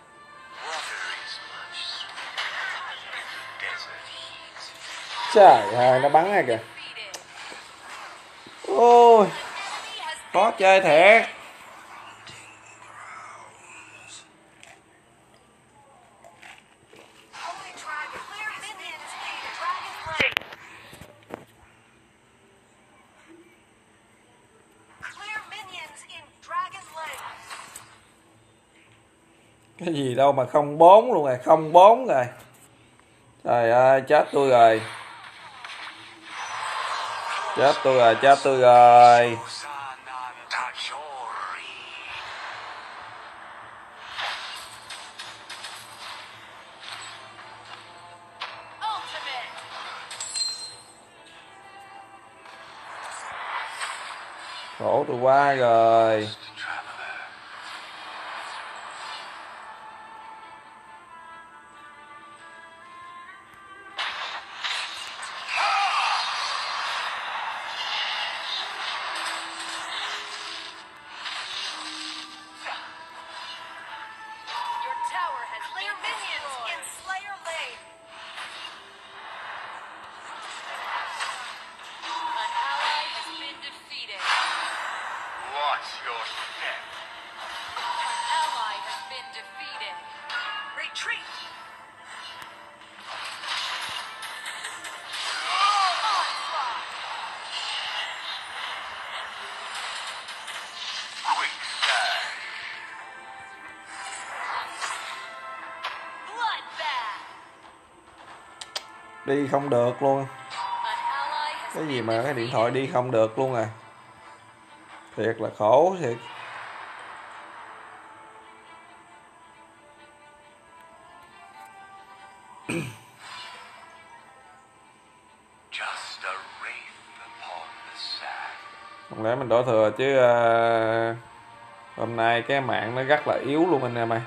Trời ơi, nó bắn ra kìa. Ôi, khó chơi thiệt. Holy Dragon, clear minions in Dragon's Lane. Clear minions in Dragon's Lane. Cái gì đâu mà không bốn luôn rồi, không bốn rồi. Trời ơi, chết tôi rồi. Chết tôi rồi, chết tôi rồi. Ultimate. Khổ tôi quá rồi. Your tower has Clear been minions in destroyed. Slayer Lane. An ally has been defeated. Watch your step. An ally has been defeated. Retreat. Onslaught. Quick side. Bloodbath. Đi không được luôn. An ally has Cái gì been mà cái điện thoại defeated. đi không được luôn à. Thiệt là khổ thiệt. Just a wraith upon the sand. Không lẽ mình đổ thừa chứ à, hôm nay cái mạng nó rất là yếu luôn anh em ơi.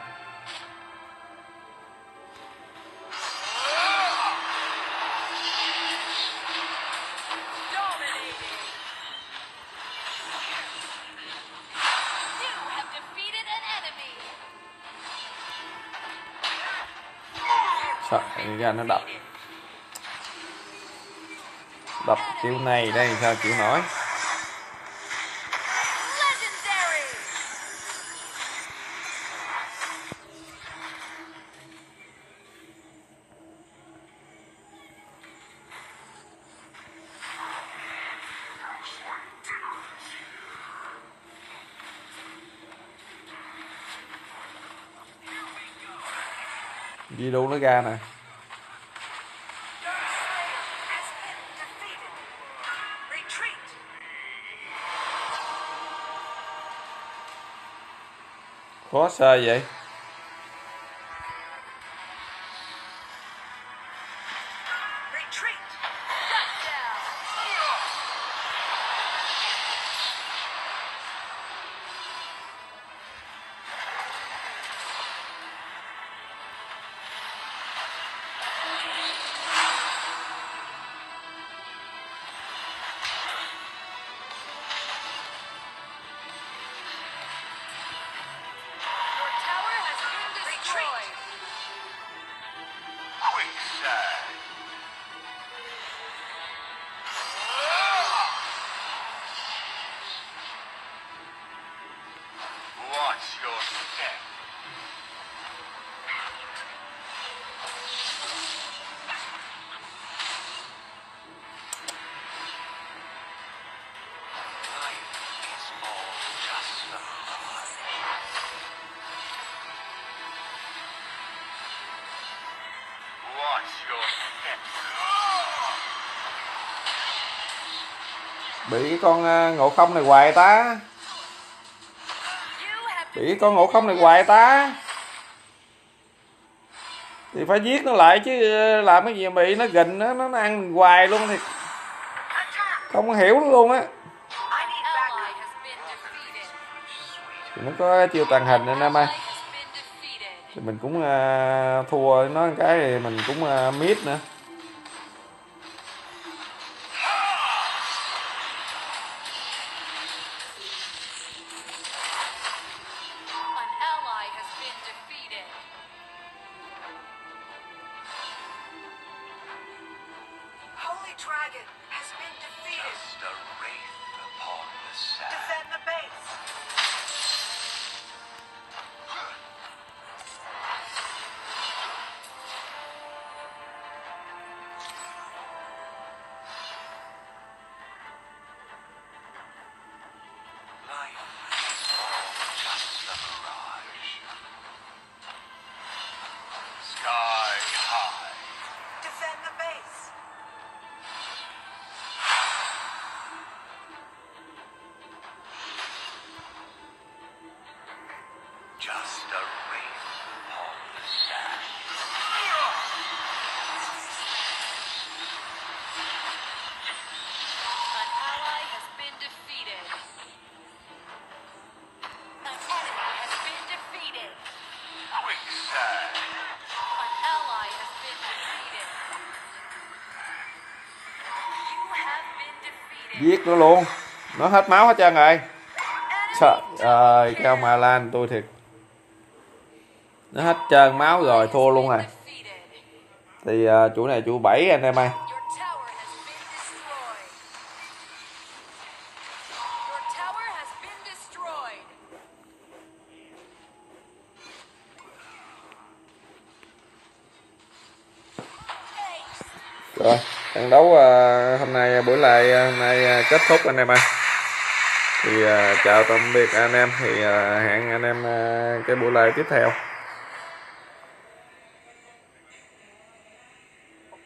Dominating. You have defeated an enemy. Sợ ra nó đập. Đập kiểu này đây sao chịu nổi. Legendary. Di đu nó ra nè. Has been defeated. Retreat. Khó sơ vậy. Retreat. Shut down. Your tower has been destroyed. Quick side. Watch your step. Life is all just a lie. Watch your step. Bị cái con à, ngộ không này hoài ta. You have Bị cái con ngộ không này hoài ta. Thì phải giết nó lại chứ làm cái gì mà bị nó gình nó nó ăn mình hoài luôn thì Attack. không có hiểu nó luôn á. I need backup. ally has been defeated. Thì nó có chiêu tàng hình nên em ơi. Ally has been defeated. Thì mình cũng à, thua nó một cái thì mình cũng à, miss nữa. An ally just a ring on the sand. An ally has been defeated. An enemy has been defeated. Quicksand. An ally has been defeated. You have been defeated. Giết nó luôn, nó hết máu hết trơn rồi. Trời ơi, cái ông Alan tôi thiệt, nó hết trơn máu rồi, thua luôn rồi. Thì uh, chủ này chủ bảy anh em ơi. Your tower has been destroyed. Your tower has been destroyed. Rồi, trận đấu uh, hôm nay buổi live hôm nay uh, kết thúc anh em ơi. Thì uh, chào tạm biệt anh em, thì uh, hẹn anh em uh, cái buổi live tiếp theo.